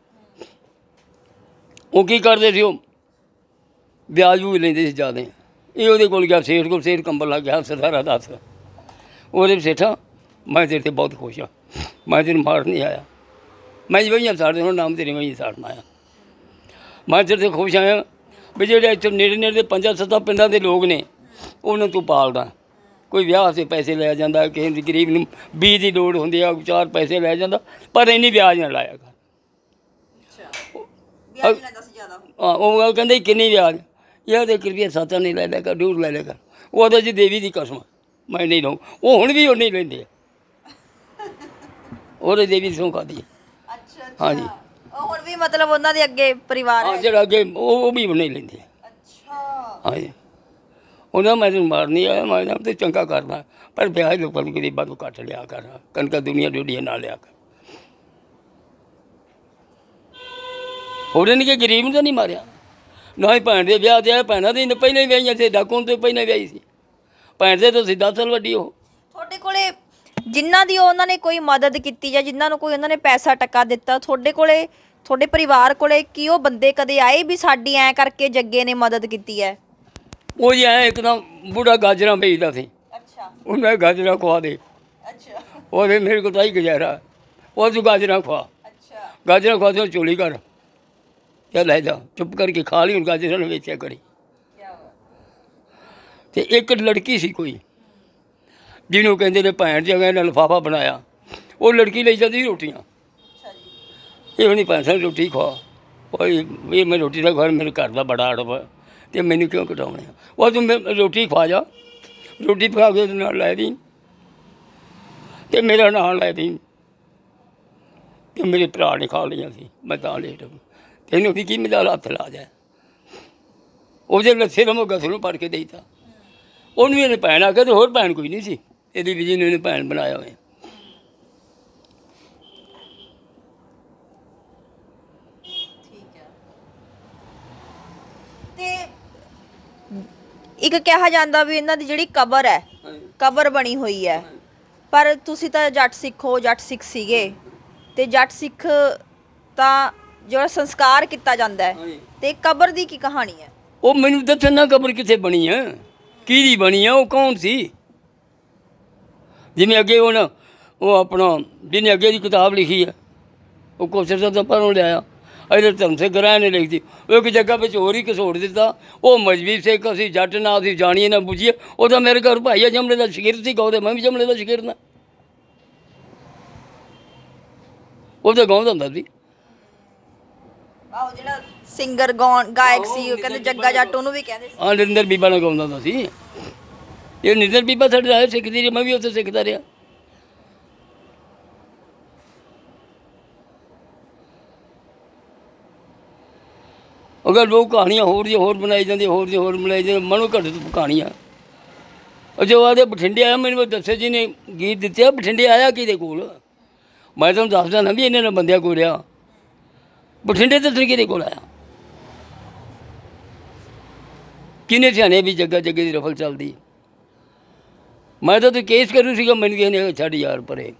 S1: ਉਹ ਕੀ ਕਰਦੇ ਸੀ, ਉਹ ਵਿਆਜ ਵੀ ਲੈਂਦੇ ਸੀ ਜ਼ਿਆਦਾ। ਇਹ ਉਹਦੇ ਕੋਲ ਗਿਆ, ਸੇਠ ਕੋਲ, ਸੇਠ ਕੰਬਲ ਲੱਗ ਗਿਆ ਸਾਰਾ ਦੱਸ, ਉਹਦੇ ਸੇਠਾਂ ਮੈਂ ਤੇਰੇ 'ਤੇ ਬਹੁਤ ਖੁਸ਼ ਹਾਂ, ਮੈਂ ਤੈਨੂੰ ਮਾਰ ਨਹੀਂ ਆਇਆ, ਮੈਂ ਜੀ ਵਹੀਆਂ ਸਾੜਦੇ ਹੁਣ ਨਾਮ ਤੇਰੇ ਵਹੀਂ ਸਾੜਨਾ ਆਇਆ, ਮੈਂ ਤੇਰੇ 'ਤੇ ਖੁਸ਼ ਆਇਆ ਵੀ ਜਿਹੜੇ ਇੱਥੇ ਨੇੜੇ ਨੇੜੇ ਦੇ ਪੰਜਾਂ ਸੱਤਾਂ ਪਿੰਡਾਂ ਦੇ ਲੋਕ ਨੇ ਉਹਨਾਂ ਤੂੰ ਪਾਲਦਾ। ਕੋਈ ਵਿਆਹ 'ਤੇ ਪੈਸੇ ਲੈ ਜਾਂਦਾ, ਕਿਸੇ ਦੀ ਗਰੀਬ ਨੂੰ ਵੀਹ ਦੀ ਲੋੜ ਹੁੰਦੀ ਆ, ਚਾਰ ਪੈਸੇ ਲੈ ਜਾਂਦਾ, ਪਰ ਇੰਨੀ ਵਿਆਜ ਨਾ ਲਾਇਆ ਕਰ। ਹਾਂ, ਉਹ ਗੱਲ ਕਹਿੰਦੇ ਕਿੰਨੀ ਵਿਆਜ, ਯਾਰ ਦੇ ਰੁਪਈਆ ਸੱਤ ਨਹੀਂ ਲੈ ਲਿਆ ਕਰ, ਡੂਢ ਲੈ ਲਿਆ ਕਰ। ਉਹ ਤਾਂ ਜੀ ਦੇਵੀ ਦੀ ਕਸਮ ਮੈਂ ਨਹੀਂ ਲਊਂ, ਉਹ ਹੁਣ ਵੀ ਉਹ ਨਹੀਂ ਲੈਂਦੇ, ਉਹਦੇ ਦੇਵੀ ਸਹੁੰ ਖਾਦੀ ਹੈ।
S2: ਅੱਛਾ,
S1: ਹਾਂਜੀ,
S2: ਉਹ ਹੁਣ ਵੀ ਮਤਲਬ ਉਹਨਾਂ ਦੇ ਅੱਗੇ ਪਰਿਵਾਰ
S1: ਹਾਂ ਜਿਹੜਾ ਅੱਗੇ ਉਹ ਉਹ ਵੀ ਨਹੀਂ ਲੈਂਦੇ।
S2: ਅੱਛਾ,
S1: ਹਾਂਜੀ, ਉਹਨਾਂ ਮੈਂ ਤੈਨੂੰ ਮਾਰ ਨਹੀਂ ਆਇਆ, ਮੈਂ ਤਾਂ ਚੰਗਾ ਕਰਦਾ, ਪਰ ਵਿਆਜ ਲੋਕਾਂ ਨੂੰ ਗਰੀਬਾਂ ਤੋਂ ਘੱਟ ਲਿਆ ਕਰ, ਕਣਕਾਂ ਦੁਨੀਆ ਡੋਡੀਆਂ ਨਾ ਲਿਆ ਕਰ। ਹੋਰ ਨਹੀਂ ਕਿ ਗਰੀਬ ਨੂੰ ਤਾਂ ਨਹੀਂ ਮਾਰਿਆ, ਨਾ ਹੀ ਭੈਣ ਦੇ ਵਿਆਹ 'ਤੇ ਭੈਣਾਂ ਦੇ ਪਹਿਲਾਂ ਹੀ ਵਿਆਹੀਆਂ ਸੀ, ਡਾਕੂਨ ਤੋਂ ਪਹਿਲਾਂ ਵਿਆਹੀ ਸੀ ਭੈਣ ਦੇ, ਤੁਸੀਂ ਦਸ ਸਾਲ ਵੱਡੀ ਉਹ।
S2: ਤੁਹਾਡੇ ਕੋਲੇ ਜਿਨ੍ਹਾਂ ਦੀ ਉਹਨਾਂ ਨੇ ਕੋਈ ਮਦਦ ਕੀਤੀ ਜਾਂ ਜਿਨ੍ਹਾਂ ਨੂੰ ਕੋਈ ਉਹਨਾਂ ਨੇ ਪੈਸਾ ਟੱਕਾ ਦਿੱਤਾ, ਤੁਹਾਡੇ ਕੋਲੇ ਤੁਹਾਡੇ ਪਰਿਵਾਰ ਕੋਲੇ ਕੀ ਉਹ ਬੰਦੇ ਕਦੇ ਆਏ ਵੀ ਸਾਡੀ ਐਂ ਕਰਕੇ ਜੱਗੇ ਨੇ ਮਦਦ ਕੀਤੀ ਹੈ?
S1: ਉਹ ਜੀ ਐਂ ਇੱਕਦਮ ਬੁੱਢਾ ਗਾਜਰਾਂ ਵੇਚਦਾ ਸੀ,
S2: ਅੱਛਾ,
S1: ਉਹਨੇ ਗਾਜਰਾਂ ਖਵਾ ਦੇ,
S2: ਅੱਛਾ,
S1: ਉਹਦੇ ਮੇਰੇ ਕੋਲ ਤਾਂ ਹੀ ਗੁਜ਼ਾਰਾ, ਉਹ ਤੂੰ ਗਾਜਰਾਂ ਖਵਾ,
S2: ਅੱਛਾ,
S1: ਗਾਜਰਾਂ ਖਵਾ ਤੇ ਚੋਲੀ ਕਰ, ਚੱਲ ਲੈ ਜਾ, ਚੁੱਪ ਕਰਕੇ ਖਾ ਲਈ, ਹੁਣ ਗਾਜਰਾਂ ਨੂੰ ਵੇਚਿਆ ਕਰੀ। ਅਤੇ ਇੱਕ ਲੜਕੀ ਸੀ ਕੋਈ ਜਿਹਨੂੰ ਕਹਿੰਦੇ ਨੇ ਭੈਣ ਜਗ੍ਹਾ ਨੇ ਲਿਫਾਫਾ ਬਣਾਇਆ, ਉਹ ਲੜਕੀ ਲਈ ਜਾਂਦੀ ਰੋਟੀਆਂ, ਇਹ ਨਹੀਂ ਪੈਸਾ ਰੋਟੀ ਖਵਾ, ਉਹ ਇਹ ਮੈਂ ਰੋਟੀ ਦਾ ਘਰ ਮੇਰੇ ਘਰ ਦਾ ਬੜਾ ਅੜਬ ਅਤੇ ਮੈਨੂੰ ਕਿਉਂ ਘਟਾਉਣੇ, ਉਹ ਤੂੰ ਮੈਂ ਰੋਟੀ ਖਵਾ ਜਾ, ਰੋਟੀ ਪਕਾ ਕੇ ਉਹਦੇ ਨਾਲ ਲੈ ਦੀ ਅਤੇ ਮੇਰਾ ਨਾਂ ਲੈ ਦੀ, ਅਤੇ ਮੇਰੇ ਭਰਾ ਨੇ ਖਾ ਲਈਆਂ ਸੀ, ਮੈਂ ਤਾਂ ਲੇਟ ਤੈਨੂੰ ਵੀ ਕੀ ਮਿਲਾ ਹੱਥ ਲਾ ਜਾਏ, ਉਹਦੇ ਲੱਸੇ ਦਾ ਮੋਗਾ ਨੂੰ ਪੜ੍ਹ ਕੇ ਦੇਈਤਾ, ਉਹਨੂੰ ਵੀ ਇਹਨੇ ਭੈਣ ਆ ਕੇ, ਅਤੇ ਹੋਰ ਭੈਣ ਕੋਈ ਨਹੀਂ ਸੀ ਇਹਦੀ ਵੀ, ਜਿਹਨੂੰ ਇਹਨੇ ਭੈਣ ਬਣਾਇਆ ਹੋਇਆ।
S2: ਠੀਕ ਹੈ। ਤੇ ਇੱਕ ਕਿਹਾ ਜਾਂਦਾ ਵੀ ਇਹਨਾਂ ਦੀ ਜਿਹੜੀ ਕਬਰ ਹੈ, ਕਬਰ ਬਣੀ ਹੋਈ ਹੈ, ਪਰ ਤੁਸੀਂ ਤਾਂ ਜੱਟ ਸਿੱਖ ਹੋ, ਜੱਟ ਸਿੱਖ ਸੀਗੇ, ਤੇ ਜੱਟ ਸਿੱਖ ਤਾਂ ਜਿਹੜਾ ਸੰਸਕਾਰ ਕੀਤਾ ਜਾਂਦਾ ਹੈ, ਤੇ ਕਬਰ ਦੀ ਕੀ ਕਹਾਣੀ ਹੈ?
S1: ਉਹ ਮੈਨੂੰ ਦੱਸਣ ਨਾ ਕਬਰ ਕਿੱਥੇ ਬਣੀ ਹੈ, ਕਿਹਦੀ ਬਣੀ ਹੈ, ਉਹ ਕੌਣ ਸੀ? ਜਿਵੇਂ ਅੱਗੇ ਹੁਣ ਉਹ ਆਪਣਾ ਜਿਹਨੇ ਅੱਗੇ ਦੀ ਕਿਤਾਬ ਲਿਖੀ ਹੈ, ਉਹ ਕੋਸ਼ਰ ਸਾਹਿਬ ਦਾ ਪਰੋਂ ਲਿਆਇਆ, ਇਹਦੇ ਧਰਮ ਸਿੰਘ ਗ੍ਰਹਿ ਨੇ ਲਿਖਦੀ, ਉਹ ਇੱਕ ਜਗ੍ਹਾ ਵਿੱਚ ਹੋਰ ਹੀ ਘਸੋੜ ਦਿੱਤਾ, ਉਹ ਮਜਬੀ ਸਿੱਖ ਅਸੀਂ ਜੱਟ ਨਾ ਅਸੀਂ ਜਾਣੀਏ ਨਾ ਬੁੱਝੀਏ, ਉਹ ਤਾਂ ਮੇਰੇ ਘਰ ਭਾਈ ਆ ਜਮਲੇ ਦਾ ਸ਼ਗਿਰਦ ਸੀ, ਗਾਉਂਦੇ ਮੈਂ ਵੀ ਜਮਲੇ ਦਾ ਸ਼ਗਿਰਦ ਹਾਂ, ਉਹ ਤਾਂ ਗਾਉਂਦਾ ਹੁੰਦਾ ਸੀ।
S2: ਆਹੋ ਜਿਹੜਾ ਸਿੰਗਰ ਗਾਉਣ ਗਾਇਕ ਸੀ, ਉਹ ਕਹਿੰਦੇ ਜੱਗਾ ਜੱਟ ਉਹਨੂੰ ਵੀ ਕਹਿੰਦੇ ਸੀ।
S1: ਹਾਂ, ਨਿਰੰਦਰ ਬੀਬਾ ਨਾਲ ਗਾਉਂਦਾ ਹੁੰਦਾ ਸੀ, ਇਹ ਨਿਰੰਦਰ ਬੀਬਾ ਸਾਡੇ ਆਏ ਸਿੱਖਦੀ ਰਹੀ, ਮੈਂ ਵੀ ਉੱਥੇ ਸਿੱਖਦਾ ਰਿਹਾ। ਅਗਰ ਲੋਕ ਕਹਾਣੀਆਂ ਹੋਰ ਦੀਆਂ ਹੋਰ ਬਣਾਈ ਜਾਂਦੇ, ਹੋਰ ਦੀਆਂ ਹੋਰ ਬਣਾਈ ਜਾਂਦੇ, ਮਨੋਂ ਘੱਟ ਕਹਾਣੀਆਂ। ਉਹ ਜੋ ਆਦੇ ਬਠਿੰਡੇ ਆਇਆ, ਮੈਨੂੰ ਦੱਸਿਆ ਜੀ ਨੇ ਗੀਤ ਦਿੱਤੇ ਆ, ਬਠਿੰਡੇ ਆਇਆ ਕਿਹਦੇ ਕੋਲ, ਮੈਂ ਤੁਹਾਨੂੰ ਦੱਸਦਾ ਨਾ ਵੀ ਇਹਨਾਂ ਨੇ ਬੰਦਿਆਂ ਕੋਲ ਰਿਹਾ, ਬਠਿੰਡੇ ਦੱਸਣ ਕਿਹਦੇ ਕੋਲ ਆਇਆ, ਕਿਹਨੇ ਸਿਆਣੇ ਵੀ ਜੱਗਾ ਜੱਗੇ ਦੀ ਰਫਲ ਚੱਲਦੀ, ਮੈਂ ਤਾਂ ਤੂੰ ਕੇਸ ਕਰੂ ਸੀਗਾ, ਮੈਨੂੰ ਕਿਸੇ ਨੇ ਛੱਡ ਯਾਰ ਪਰੇ।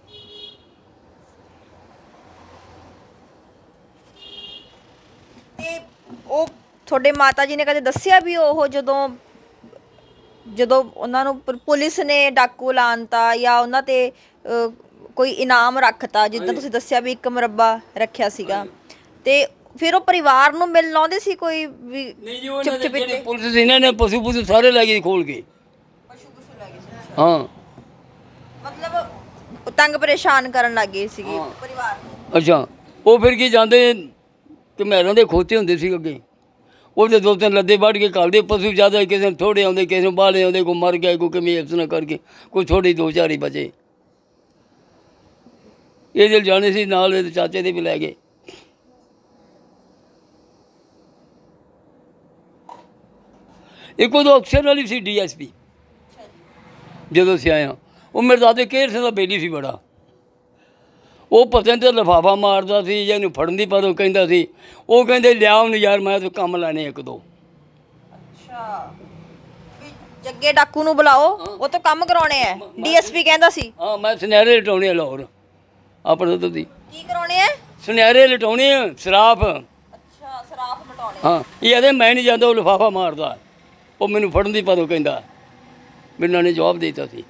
S2: ਤੇ ਉਹ ਤੁਹਾਡੇ ਮਾਤਾ ਜੀ ਨੇ ਕਦੇ ਦੱਸਿਆ ਵੀ ਉਹ ਜਦੋਂ ਜਦੋਂ ਉਹਨਾਂ ਨੂੰ ਪ- ਪੁਲਿਸ ਨੇ ਡਾਕੂ ਲਾਣਤਾ ਜਾਂ ਉਹਨਾਂ ਤੇ ਅ, ਕੋਈ ਇਨਾਮ ਰੱਖਤਾ, ਜਿੱਦਾਂ ਤੁਸੀਂ ਦੱਸਿਆ ਵੀ ਇੱਕ ਮੁਰੱਬਾ ਰੱਖਿਆ ਸੀਗਾ, ਤੇ ਫਿਰ ਉਹ ਪਰਿਵਾਰ ਨੂੰ ਮਿਲਣ ਆਉਂਦੇ ਸੀ ਕੋਈ ਵੀ?
S1: ਨਹੀਂ ਜੀ, ਉਹਨਾਂ ਦੇ ਜਿਹੜੇ ਪੁਲਿਸ ਸੀ ਇਹਨਾਂ ਨੇ ਪਸ਼ੂ ਪਸ਼ੂ ਸਾਰੇ ਲੈ ਗਏ ਖੋਲ ਕੇ,
S2: ਪਸ਼ੂ ਪਸ਼ੂ ਲੈ ਗਏ ਸੀ?
S1: ਹਾਂ,
S2: ਮਤਲਬ ਤੰਗ ਪਰੇਸ਼ਾਨ ਕਰਨ ਲੱਗ ਗਏ ਸੀਗੇ ਪਰਿਵਾਰ ਨੂੰ।
S1: ਅੱਛਾ, ਉਹ ਫਿਰ ਕੀ ਜਾਂਦੇ ਕਿ ਮਹਿਰਾਂ ਦੇ ਖੋਤੇ ਹੁੰਦੇ ਸੀ ਅੱਗੇ, ਉਹਦੇ ਦੋ ਤਿੰਨ ਲੱਦੇ ਵੱਢ ਕੇ ਘਾਲਦੇ, ਪਸ਼ੂ ਜ਼ਿਆਦਾ ਕਿਸੇ ਨੂੰ ਥੋੜ੍ਹੇ ਆਉਂਦੇ, ਕਿਸੇ ਨੂੰ ਬਾਹਲੇ ਆਉਂਦੇ, ਕੋਈ ਮਰ ਗਿਆ, ਕੋਈ ਕਿਵੇਂ ਇਸ ਤਰ੍ਹਾਂ ਕਰਕੇ, ਕੋਈ ਥੋੜ੍ਹੀ ਦੋ ਚਾਰ ਹੀ ਬਚੇ। ਇਹ ਦਿਲ ਜਾਣੇ ਸੀ ਨਾਲ, ਇਹਦੇ ਚਾਚੇ ਦੇ ਵੀ ਲੈ ਗਏ। ਇੱਕ ਉਦੋਂ ਅਕਸਰ ਵਾਲੀ ਸੀ ਡੀ ਐਸ ਪੀ, ਜਦੋਂ ਅਸੀਂ ਆਏ ਹਾਂ, ਉਹ ਮੇਰੇ ਦਾਦੇ ਕੇਰ ਸਿੰਘ ਦਾ ਬੇਲੀ ਸੀ ਬੜਾ, ਉਹ ਪਤਾ ਨਹੀਂ ਤੇ ਲਿਫਾਫਾ ਮਾਰਦਾ ਸੀ ਜਾਂ ਇਹਨੂੰ ਫੜਨ ਦੀ ਪਤਾ ਕਹਿੰਦਾ ਸੀ। ਉਹ ਕਹਿੰਦੇ ਲਿਆ ਉਹਨੂੰ ਯਾਰ ਮੈਂ ਤਾਂ ਕੰਮ ਲੈਣੇ ਇੱਕ ਦੋ।
S2: ਅੱਛਾ, ਵੀ ਜੱਗੇ ਡਾਕੂ ਨੂੰ ਬੁਲਾਓ, ਉਹ ਤੋਂ ਕੰਮ ਕਰਾਉਣੇ ਆ, ਡੀਐਸਪੀ ਕਹਿੰਦਾ ਸੀ।
S1: ਹਾਂ, ਮੈਂ ਸੁਨਿਆਰੇ ਲਟਾਉਣੇ ਆ ਲਾਹੌਰ ਆਪਣੇ ਤੋਂ ਦੀ।
S2: ਕੀ ਕਰਾਉਣੇ ਆ?
S1: ਸੁਨਿਆਰੇ ਲਟਾਉਣੇ ਆ, ਸਰਾਫ।
S2: ਅੱਛਾ, ਸਰਾਫ ਲਟਾਉਣੇ।
S1: ਹਾਂ, ਇਹ ਇਹਦੇ ਮੈਂ ਨਹੀਂ ਜਾਂਦਾ, ਉਹ ਲਿਫਾਫਾ ਮਾਰਦਾ, ਉਹ ਮੈਨੂੰ ਫੜਨ ਦੀ ਪਤਾ ਕਹਿੰਦਾ। ਮੈਨੂੰ ਨੇ ਜਵਾਬ ਦੇ ਦਿੱਤਾ ਸੀ।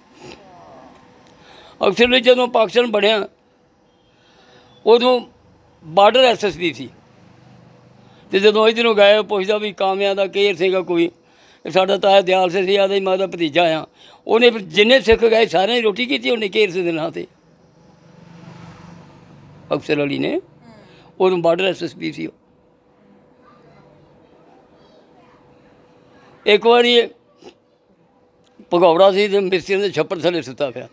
S1: ਅਕਸਰ ਲਈ ਜਦੋਂ ਪਾਕਿਸਤਾਨ ਬਣਿਆ ਉਦੋਂ ਬਾਰਡਰ ਐਸ ਐਸ ਪੀ ਸੀ, ਅਤੇ ਜਦੋਂ ਇੱਧਰੋਂ ਗਏ ਪੁੱਛਦਾ ਵੀ ਕਾਮਿਆਂ ਦਾ ਕੇਰ ਸੀਗਾ ਕੋਈ। ਸਾਡਾ ਤਾਇਆ ਦਿਆਲ ਸਿੰਘ ਸੀ, ਆਦੇ ਮਾਂ ਦਾ ਭਤੀਜਾ ਆ। ਉਹਨੇ ਫਿਰ ਜਿੰਨੇ ਸਿੱਖ ਗਏ ਸਾਰਿਆਂ ਦੀ ਰੋਟੀ ਕੀਤੀ ਉਹਨੇ ਕੇਰ ਸਿੰਘ ਦੇ ਨਾਂ 'ਤੇ, ਅਫਸਰ ਅਲੀ ਨੇ। ਉਦੋਂ ਬਾਰਡਰ ਐਸ ਐਸ ਪੀ ਸੀ ਉਹ। ਇੱਕ ਵਾਰੀ ਭਗੌੜਾ ਸੀ ਅਤੇ ਮਿਸਤਰੀਆਂ ਦੇ ਛੱਪੜ ਥੱਲੇ ਸੁੱਤਾ ਪਿਆ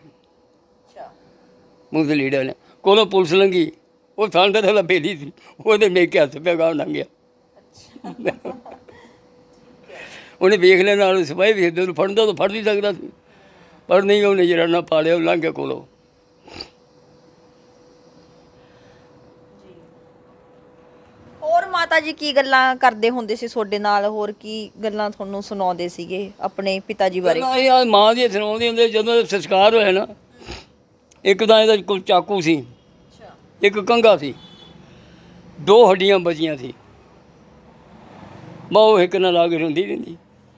S1: ਮੁਗਲ ਲੀਡਰ ਨੇ। ਕੋਲੋਂ ਪੁਲਿਸ ਲੰਘੀ, ਉਹ ਥਾਣੇ ਥੱਲੇ ਬੇਲੀ ਸੀ, ਉਹਦੇ ਮੇਕੇ ਹੱਥ ਪਿਆ ਗਾਹ ਲੰਘਿਆ। ਉਹਨੇ ਵੇਖ ਲਿਆ, ਨਾਲ ਸਿਪਾਹੀ ਵੇਖਦੇ ਉਹਨੂੰ ਫੜਦਾ ਤਾਂ ਫੜ ਨਹੀਂ ਸਕਦਾ ਸੀ, ਪਰ ਨਹੀਂ ਉਹਨੇ ਜਿਹੜਾ ਨਾ ਪਾ ਲਿਆ, ਉਹ ਲੰਘ ਗਿਆ ਕੋਲੋਂ।
S2: ਹੋਰ ਮਾਤਾ ਜੀ ਕੀ ਗੱਲਾਂ ਕਰਦੇ ਹੁੰਦੇ ਸੀ ਤੁਹਾਡੇ ਨਾਲ? ਹੋਰ ਕੀ ਗੱਲਾਂ ਤੁਹਾਨੂੰ ਸੁਣਾਉਂਦੇ ਸੀਗੇ ਆਪਣੇ ਪਿਤਾ ਜੀ ਬਾਰੇ?
S1: ਇਹ ਮਾਂ ਦੀ ਸੁਣਾਉਂਦੇ ਹੁੰਦੇ। ਜਦੋਂ ਸੰਸਕਾਰ ਹੋਇਆ ਨਾ, ਇੱਕ ਤਾਂ ਇਹਦਾ ਕੋਲ ਚਾਕੂ ਸੀ, ਇੱਕ ਕੰਘਾ ਸੀ, ਦੋ ਹੱਡੀਆਂ ਬਚੀਆਂ ਸੀ। ਮਾਂ ਉਹ ਇੱਕ ਨਾਲ ਲਾ ਕੇ ਰੋਂਦੀ ਰਹਿੰਦੀ।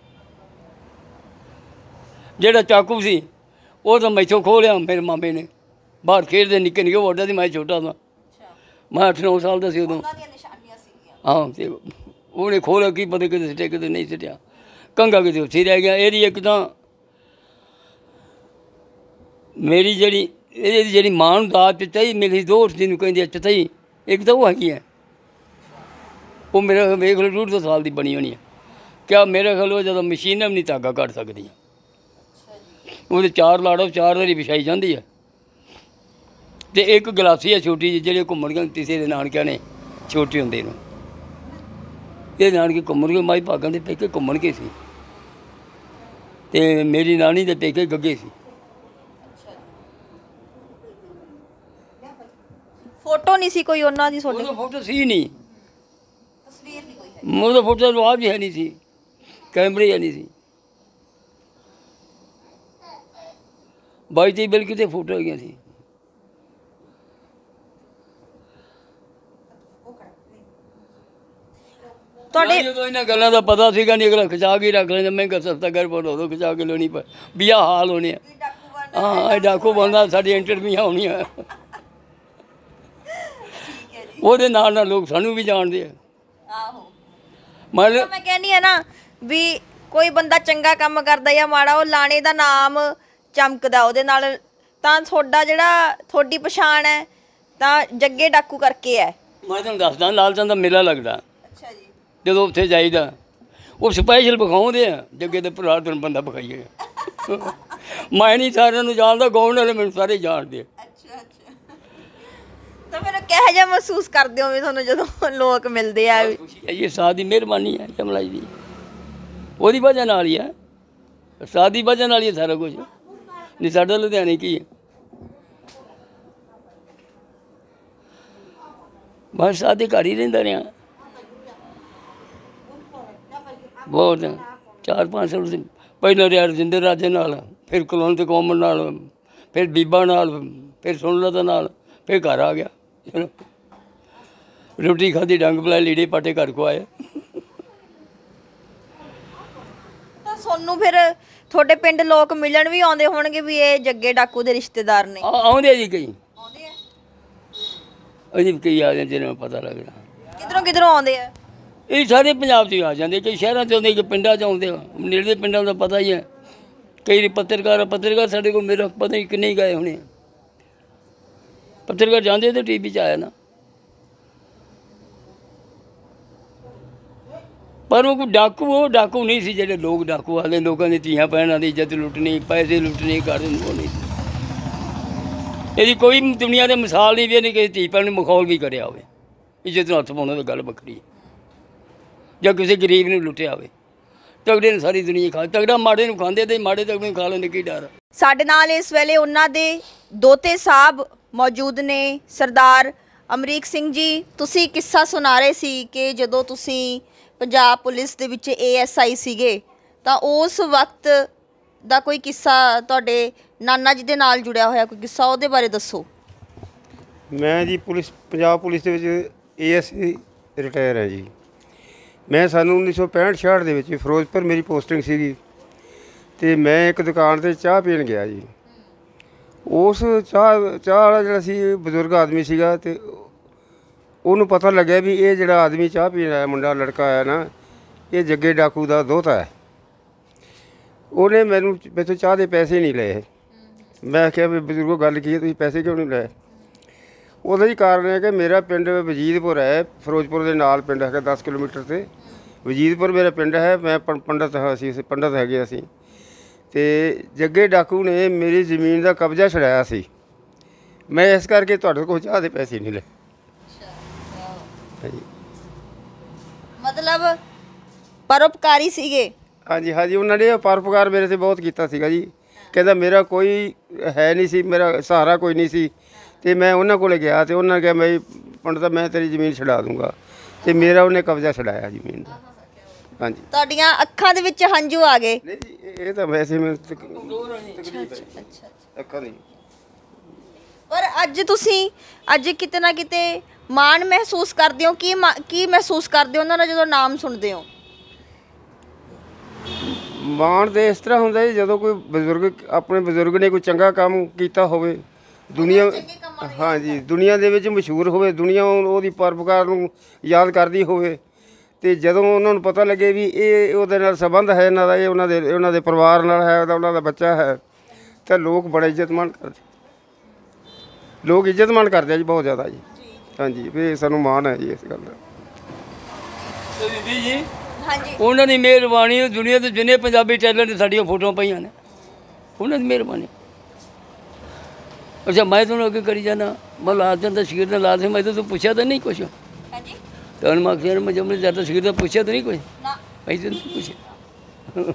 S1: ਜਿਹੜਾ ਚਾਕੂ ਸੀ ਉਹ ਤਾਂ ਮੈਥੋਂ ਖੋਹ ਲਿਆ ਮੇਰੇ ਮਾਮੇ ਨੇ, ਬਾਹਰ ਖੇਡਦੇ ਨਿੱਕੇ ਨਿੱਕੇ, ਉਹ ਵੱਡਾ ਸੀ ਮੈਂ ਛੋਟਾ ਸਾਂ, ਮੈਂ ਅੱਠ ਨੌ ਸਾਲ ਦਾ ਸੀ ਉਦੋਂ। ਹਾਂ, ਅਤੇ ਉਹਨੇ ਖੋਹ ਲਿਆ, ਕੀ ਪਤਾ ਕਿਤੇ ਸਿੱਟਿਆ ਕਿਤੇ ਨਹੀਂ ਸਿੱਟਿਆ। ਕੰਘਾ ਕਿਤੇ ਉੱਥੇ ਰਹਿ ਗਿਆ। ਇਹਦੀ ਇੱਕ ਤਾਂ ਮੇਰੀ ਜਿਹੜੀ ਇਹਦੀ ਜਿਹੜੀ ਮਾਂ ਨੂੰ ਦਾਤ ਚਚਾਈ ਮਿਲੀ, ਦੋ ਜਿਹਨੂੰ ਕਹਿੰਦੇ ਆ ਚਚਾਈ, ਇੱਕ ਤਾਂ ਉਹ ਹੈਗੀ ਹੈ, ਉਹ ਮੇਰਾ ਵੇਖ ਲਓ ਡੂਢ ਸੌ ਸਾਲ ਦੀ ਬਣੀ ਹੋਣੀ ਹੈ। ਕਿਆ ਮੇਰੇ ਖਿਆਲ ਉਹ ਜਦੋਂ ਮਸ਼ੀਨਾਂ ਵੀ ਨਹੀਂ ਧਾਗਾ ਕੱਢ ਸਕਦੀਆਂ, ਉਹਦੇ ਚਾਰ ਲਾੜੋ ਚਾਰ ਵਾਰੀ ਵਿਛਾਈ ਜਾਂਦੀ ਹੈ। ਅਤੇ ਇੱਕ ਗਲਾਸੀ ਹੈ ਛੋਟੀ ਜਿਹੀ, ਜਿਹੜੇ ਘੁੰਮਣ ਗਏ ਕਿਸੇ ਦੇ ਨਾਨਕਿਆਂ ਨੇ ਛੋਟੇ ਹੁੰਦੇ ਨੂੰ, ਇਹ ਨਾਨਕੇ ਘੁੰਮਣ ਗਏ, ਮਾਈ ਭਾਗਾਂ ਦੇ ਪੇਕੇ ਘੁੰਮਣ ਗਏ ਸੀ, ਅਤੇ ਮੇਰੀ ਨਾਨੀ ਦੇ ਪੇਕੇ ਗੱਗੇ ਸੀ।
S2: ਫੋਟੋ ਨਹੀਂ ਸੀ ਕੋਈ ਉਹਨਾਂ ਦੀ ਤੁਹਾਡੇ?
S1: ਉਹਦਾ ਫੋਟੋ ਸੀ ਨਹੀਂ,
S2: ਤਸਵੀਰ ਨਹੀਂ ਕੋਈ ਹੈ?
S1: ਉਹਦਾ ਫੋਟੋ ਲਵਾ ਵੀ ਹੈ ਨਹੀਂ ਸੀ, ਕੈਮਰੇ ਹੈ ਨਹੀਂ ਸੀ। ਬਾਈ ਤੇਈ ਬਿਲ ਕਿਤੇ ਫੋਟੋ ਹੈਗੀਆਂ ਸੀ।
S2: ਤੁਹਾਡੇ
S1: ਜਦੋਂ ਇਹਨਾਂ ਗੱਲਾਂ ਦਾ ਪਤਾ ਸੀਗਾ ਨਹੀਂ, ਅਗਲਾ ਖਿਚਾ ਕੇ ਰੱਖ ਲੈਂਦਾ। ਮਹਿੰਗਾ ਸਸਤਾ ਕਰ ਪਾਉਣਾ, ਉਦੋਂ ਖਿਚਾ ਕੇ ਲੈਣੀ ਪਰ ਵੀ ਆਹ ਹਾਲ ਹੋਣੇ ਆ। ਹਾਂ, ਇਹ ਡਾਕੂ ਬਣਦਾ, ਸਾਡੀ ਇੰਟਰਵਿਊਆਂ ਹੋਣੀਆਂ। ਉਹਦੇ ਨਾਲ ਨਾਲ ਲੋਕ ਸਾਨੂੰ ਵੀ ਜਾਣਦੇ ਆ।
S2: ਆਹੋ,
S1: ਮਤਲਬ
S2: ਮੈਂ ਕਹਿੰਦੀ ਆ ਨਾ ਵੀ ਕੋਈ ਬੰਦਾ ਚੰਗਾ ਕੰਮ ਕਰਦਾ ਜਾਂ ਮਾੜਾ, ਉਹ ਲਾਣੇ ਦਾ ਨਾਮ ਚਮਕਦਾ ਉਹਦੇ ਨਾਲ। ਤਾਂ ਤੁਹਾਡਾ ਜਿਹੜਾ ਤੁਹਾਡੀ ਪਛਾਣ ਹੈ ਤਾਂ ਜੱਗੇ ਡਾਕੂ ਕਰਕੇ ਹੈ।
S1: ਮੈਂ ਤੁਹਾਨੂੰ ਦੱਸਦਾ, ਲਾਲ ਚੰਦ ਦਾ ਮੇਲਾ ਲੱਗਦਾ।
S2: ਅੱਛਾ ਜੀ।
S1: ਜਦੋਂ ਉੱਥੇ ਜਾਈਦਾ, ਉਹ ਸਪੈਸ਼ਲ ਵਿਖਾਉਂਦੇ ਆ ਜੱਗੇ ਦੇ ਭਰਾ ਤੈਨੂੰ ਬੰਦਾ ਵਿਖਾਈਏ। ਮੈਂ ਨਹੀਂ ਸਾਰਿਆਂ ਨੂੰ ਜਾਣਦਾ, ਗਾਉਣ ਵਾਲੇ ਮੈਨੂੰ ਸਾਰੇ ਜਾਣਦੇ ਆ।
S2: ਅੱਛਾ ਅੱਛਾ। ਤਾਂ ਫਿਰ ਕਿਹੋ ਜਿਹਾ ਮਹਿਸੂਸ ਕਰਦੇ ਹੋ ਵੀ ਤੁਹਾਨੂੰ ਜਦੋਂ ਲੋਕ ਮਿਲਦੇ ਆ?
S1: ਇਹ ਸਾਧ ਦੀ ਮਿਹਰਬਾਨੀ ਹੈ ਜਮਲਾਈ ਦੀ, ਉਹਦੀ ਵਜ੍ਹਾ ਨਾਲ ਹੀ ਹੈ, ਸਾਧ ਦੀ ਵਜ੍ਹਾ ਨਾਲ ਹੀ ਸਾਰਾ ਕੁਝ। ਨਹੀਂ ਸਾਡਾ ਲੁਧਿਆਣੇ ਕੀ ਹੈ, ਬਸ ਸਾਧ ਦੇ ਘਰ ਹੀ ਰਹਿੰਦਾ ਰਿਹਾ ਬਹੁਤ। ਚਾਰ ਪੰਜ ਸਾਲ ਪਹਿਲਾਂ ਰਿਹਾ ਰਜਿੰਦਰ ਰਾਜੇ ਨਾਲ, ਫਿਰ ਕੁਲਵੰਤ ਕੌਮਨ ਨਾਲ, ਫਿਰ ਬੀਬਾ ਨਾਲ, ਫਿਰ ਸੁਣਲਤਾ ਨਾਲ, ਫਿਰ ਘਰ ਆ ਗਿਆ। ਰੋਟੀ ਖਾਧੀ, ਡੰਗ ਪਲਾਏ, ਲੀੜੇ ਪਾਟੇ ਘਰ ਕੋ ਆਏ।
S2: ਤਾਂ ਤੁਹਾਨੂੰ ਫਿਰ ਤੁਹਾਡੇ ਪਿੰਡ ਲੋਕ ਮਿਲਣ ਵੀ ਆਉਂਦੇ ਹੋਣਗੇ ਵੀ ਇਹ ਜੱਗੇ ਡਾਕੂ ਦੇ ਰਿਸ਼ਤੇਦਾਰ ਨੇ?
S1: ਆਉਂਦੇ ਆ ਜੀ ਕਈ,
S2: ਆਉਂਦੇ ਆ
S1: ਅਜੇ ਕਈ ਆ ਜਾਂਦੇ ਜਿਹਨਾਂ ਨੂੰ ਪਤਾ ਲੱਗਦਾ।
S2: ਕਿਧਰੋਂ ਕਿਧਰੋਂ ਆਉਂਦੇ ਆ?
S1: ਇਹ ਸਾਰੇ ਪੰਜਾਬ 'ਚ ਹੀ ਆ ਜਾਂਦੇ, ਕਈ ਸ਼ਹਿਰਾਂ 'ਚ ਆਉਂਦੇ, ਕਿ ਪਿੰਡਾਂ 'ਚ ਆਉਂਦੇ ਆ। ਨੇੜੇ ਦੇ ਪਿੰਡਾਂ ਦਾ ਪਤਾ ਹੀ ਹੈ। ਕਈ ਪੱਤਰਕਾਰ ਪੱਤਰਕਾਰ ਸਾਡੇ ਕੋਲ ਮੇਰਾ ਪਤਾ ਨਹੀਂ ਕਿੰਨੇ ਹੀ ਗਏ ਹੋਣੇ। ਪੱਤਰਕਾਰ ਜਾਂਦੇ ਤਾਂ ਟੀ ਵੀ 'ਚ ਆਇਆ ਨਾ, ਪਰ ਉਹ ਕੋਈ ਡਾਕੂ, ਉਹ ਡਾਕੂ ਨਹੀਂ ਸੀ ਜਿਹੜੇ ਲੋਕ ਡਾਕੂ ਆਦੇ, ਲੋਕਾਂ ਦੀ ਧੀਆਂ ਭੈਣਾਂ ਦੀ ਇੱਜ਼ਤ ਲੁੱਟਣੀ, ਪੈਸੇ ਲੁੱਟਣੇ, ਕਰ ਉਹ ਨਹੀਂ। ਇਹਦੀ ਕੋਈ ਦੁਨੀਆ ਦੇ ਮਿਸਾਲ ਨਹੀਂ ਵੀ ਇਹਨੇ ਕਿਸੇ ਧੀ ਭੈਣ ਨੂੰ ਮਖੌਲ ਵੀ ਕਰਿਆ ਹੋਵੇ, ਇੱਜ਼ਤ ਨੂੰ ਹੱਥ ਪਾਉਣਾ ਤਾਂ ਗੱਲ ਵੱਖਰੀ ਹੈ, ਜਾਂ ਕਿਸੇ ਗਰੀਬ ਨੂੰ ਲੁੱਟਿਆ ਹੋਵੇ। ਤਗੜੇ ਨੂੰ ਸਾਰੀ ਦੁਨੀਆ ਖਾ, ਤਗੜਾ ਮਾੜੇ ਨੂੰ ਖਾਂਦੇ ਤੇ ਮਾੜੇ ਤਗੜੇ ਨੂੰ ਖਾ ਲੈਂਦੇ, ਕੀ ਡਰ।
S2: ਸਾਡੇ ਨਾਲ ਇਸ ਵੇਲੇ ਉਹਨਾਂ ਦੇ ਦੋਤੇ ਸਾਹਿਬ ਮੌਜੂਦ ਨੇ ਸਰਦਾਰ ਅਮਰੀਕ ਸਿੰਘ ਜੀ। ਤੁਸੀਂ ਕਿੱਸਾ ਸੁਣਾ ਰਹੇ ਸੀ ਕਿ ਜਦੋਂ ਤੁਸੀਂ ਪੰਜਾਬ ਪੁਲਿਸ ਦੇ ਵਿੱਚ ਏ ਐਸ ਆਈ ਸੀਗੇ ਤਾਂ ਉਸ ਵਕਤ ਦਾ ਕੋਈ ਕਿੱਸਾ ਤੁਹਾਡੇ ਨਾਨਾ ਜੀ ਦੇ ਨਾਲ ਜੁੜਿਆ ਹੋਇਆ ਕੋਈ ਕਿੱਸਾ, ਉਹਦੇ ਬਾਰੇ ਦੱਸੋ।
S3: ਮੈਂ ਜੀ ਪੁਲਿਸ ਪੰਜਾਬ ਪੁਲਿਸ ਦੇ ਵਿੱਚ ਏ ਐਸ ਆਈ ਰਿਟਾਇਰ ਹੈ ਜੀ। ਮੈਂ ਸਾਨੂੰ ਉੱਨੀ ਸੌ ਪੈਂਹਠ ਛਿਆਹਠ ਦੇ ਵਿੱਚ ਫਿਰੋਜ਼ਪੁਰ ਮੇਰੀ ਪੋਸਟਿੰਗ ਸੀਗੀ ਅਤੇ ਮੈਂ ਇੱਕ ਦੁਕਾਨ 'ਤੇ ਚਾਹ ਪੀਣ ਗਿਆ ਜੀ। ਉਸ ਚਾਹ ਚਾਹ ਵਾਲਾ ਜਿਹੜਾ ਸੀ ਬਜ਼ੁਰਗ ਆਦਮੀ ਸੀਗਾ ਅਤੇ ਉਹਨੂੰ ਪਤਾ ਲੱਗਿਆ ਵੀ ਇਹ ਜਿਹੜਾ ਆਦਮੀ ਚਾਹ ਪੀਣ ਆਇਆ ਮੁੰਡਾ ਲੜਕਾ ਆਇਆ ਨਾ, ਇਹ ਜੱਗੇ ਡਾਕੂ ਦਾ ਦੋਹਤਾ ਹੈ। ਉਹਨੇ ਮੈਨੂੰ ਮੈਥੋਂ ਚਾਹ ਦੇ ਪੈਸੇ ਨਹੀਂ ਲਏ। ਮੈਂ ਕਿਹਾ ਵੀ ਬਜ਼ੁਰਗੋ ਗੱਲ ਕੀ ਹੈ, ਤੁਸੀਂ ਪੈਸੇ ਕਿਉਂ ਨਹੀਂ ਲਏ? ਉਹਦਾ ਹੀ ਕਾਰਨ ਹੈ ਕਿ ਮੇਰਾ ਪਿੰਡ ਵਜੀਦਪੁਰ ਹੈ, ਫਿਰੋਜ਼ਪੁਰ ਦੇ ਨਾਲ ਪਿੰਡ ਹੈਗਾ ਦਸ ਕਿਲੋਮੀਟਰ 'ਤੇ। ਵਜੀਦਪੁਰ ਮੇਰਾ ਪਿੰਡ ਹੈ, ਮੈਂ ਪੰ ਪੰਡਤ ਹਾਂ, ਅਸੀਂ ਪੰਡਤ ਹੈਗੇ ਅਸੀਂ। ਅਤੇ ਜੱਗੇ ਡਾਕੂ ਨੇ ਮੇਰੀ ਜ਼ਮੀਨ ਦਾ ਕਬਜ਼ਾ ਛਡਾਇਆ ਸੀ। ਮੈਂ ਇਸ ਕਰਕੇ ਤੁਹਾਡੇ ਕੋਲ ਚਾਹ ਦੇ ਪੈਸੇ ਨਹੀਂ ਲਏ। ਹਾਂਜੀ,
S2: ਮਤਲਬ ਪਰਉਪਕਾਰੀ ਸੀਗੇ।
S3: ਹਾਂਜੀ ਹਾਂਜੀ, ਉਹਨਾਂ ਨੇ ਪਰਉਪਕਾਰ ਮੇਰੇ 'ਤੇ ਬਹੁਤ ਕੀਤਾ ਸੀਗਾ ਜੀ। ਕਹਿੰਦਾ ਮੇਰਾ ਕੋਈ ਹੈ ਨਹੀਂ ਸੀ, ਮੇਰਾ ਸਹਾਰਾ ਕੋਈ ਨਹੀਂ ਸੀ, ਅਤੇ ਮੈਂ ਉਹਨਾਂ ਕੋਲ ਗਿਆ ਅਤੇ ਉਹਨਾਂ ਨੇ ਕਿਹਾ ਮੈਂ ਪੰਡਤ ਮੈਂ ਤੇਰੀ ਜ਼ਮੀਨ ਛਡਾ ਦੂੰਗਾ, ਅਤੇ ਮੇਰਾ ਉਹਨੇ ਕਬਜ਼ਾ ਛਡਾਇਆ ਜ਼ਮੀਨ ਦਾ। ਹਾਂਜੀ,
S2: ਤੁਹਾਡੀਆਂ ਅੱਖਾਂ ਦੇ ਵਿੱਚ ਹੰਝੂ ਆ ਗਏ?
S3: ਨਹੀਂ ਜੀ, ਇਹ ਤਾਂ ਵੈਸੇ ਮੈਂ ਅੱਖਾਂ ਨਹੀਂ।
S2: ਪਰ ਅੱਜ ਤੁਸੀਂ ਅੱਜ ਕਿਤੇ ਨਾ ਕਿਤੇ ਮਾਣ ਮਹਿਸੂਸ ਕਰਦੇ ਹੋ? ਕੀ ਮਾ- ਕੀ ਮਹਿਸੂਸ ਕਰਦੇ ਹੋ ਉਹਨਾਂ ਦਾ ਜਦੋਂ ਨਾਮ ਸੁਣਦੇ ਹੋ?
S3: ਮਾਣ ਤਾਂ ਇਸ ਤਰ੍ਹਾਂ ਹੁੰਦਾ ਜੀ ਜਦੋਂ ਕੋਈ ਬਜ਼ੁਰਗ ਆਪਣੇ ਬਜ਼ੁਰਗ ਨੇ ਕੋਈ ਚੰਗਾ ਕੰਮ ਕੀਤਾ ਹੋਵੇ, ਦੁਨੀਆ ਹਾਂਜੀ ਦੁਨੀਆ ਦੇ ਵਿੱਚ ਮਸ਼ਹੂਰ ਹੋਵੇ, ਦੁਨੀਆ ਉਹਦੀ ਪਰਉਪਕਾਰ ਨੂੰ ਯਾਦ ਕਰਦੀ ਹੋਵੇ, ਅਤੇ ਜਦੋਂ ਉਹਨਾਂ ਨੂੰ ਪਤਾ ਲੱਗੇ ਵੀ ਇਹ ਉਹਦੇ ਨਾਲ ਸੰਬੰਧ ਹੈ ਇਹਨਾਂ ਦਾ, ਇਹ ਉਹਨਾਂ ਦੇ ਉਹਨਾਂ ਦੇ ਪਰਿਵਾਰ ਨਾਲ ਹੈ, ਉਹਦਾ ਉਹਨਾਂ ਦਾ ਬੱਚਾ ਹੈ, ਤਾਂ ਲੋਕ ਬੜਾ ਇੱਜ਼ਤਮਾਨ ਕਰਦੇ, ਲੋਕ ਇੱਜ਼ਤਮਾਨ ਕਰਦੇ ਆ ਜੀ ਬਹੁਤ ਜ਼ਿਆਦਾ ਜੀ। ਹਾਂਜੀ, ਵੀ ਸਾਨੂੰ ਮਾਣ ਹੈ ਜੀ ਇਸ ਗੱਲ ਦਾ।
S1: ਬੀਬੀ ਜੀ
S2: ਹਾਂਜੀ,
S1: ਉਹਨਾਂ ਦੀ ਮਿਹਰਬਾਨੀ, ਦੁਨੀਆ ਦੇ ਜਿੰਨੇ ਪੰਜਾਬੀ ਟੈਲੈਂਟ ਨੇ ਸਾਡੀਆਂ ਫੋਟੋਆਂ ਪਈਆਂ ਨੇ, ਉਹਨਾਂ ਦੀ ਮਿਹਰਬਾਨੀ। ਅੱਛਾ, ਮੈਂ ਤੁਹਾਨੂੰ ਅੱਗੇ ਕਰੀ ਜਾਣਾ, ਮੈਂ ਲਾਜਨ ਦਾ ਸ਼ਗੀਰ ਦਾ ਲਾਜ਼ਮ, ਮੈਂ ਤਾਂ ਤੂੰ ਪੁੱਛਿਆ ਤਾਂ ਨਹੀਂ ਕੁਛ?
S2: ਹਾਂਜੀ,
S1: ਤੁਹਾਨੂੰ ਮੈਂ ਅਖੀਰ ਮੈਂ ਜਮਲੇ ਜ਼ਿਆਦਾ ਸ਼ਗੀਰ ਦਾ ਪੁੱਛਿਆ ਤਾਂ ਨਹੀਂ ਕੁਛ?
S2: ਨਾ,
S1: ਮੈਂ ਤਾਂ ਨਹੀਂ ਪੁੱਛਿਆ।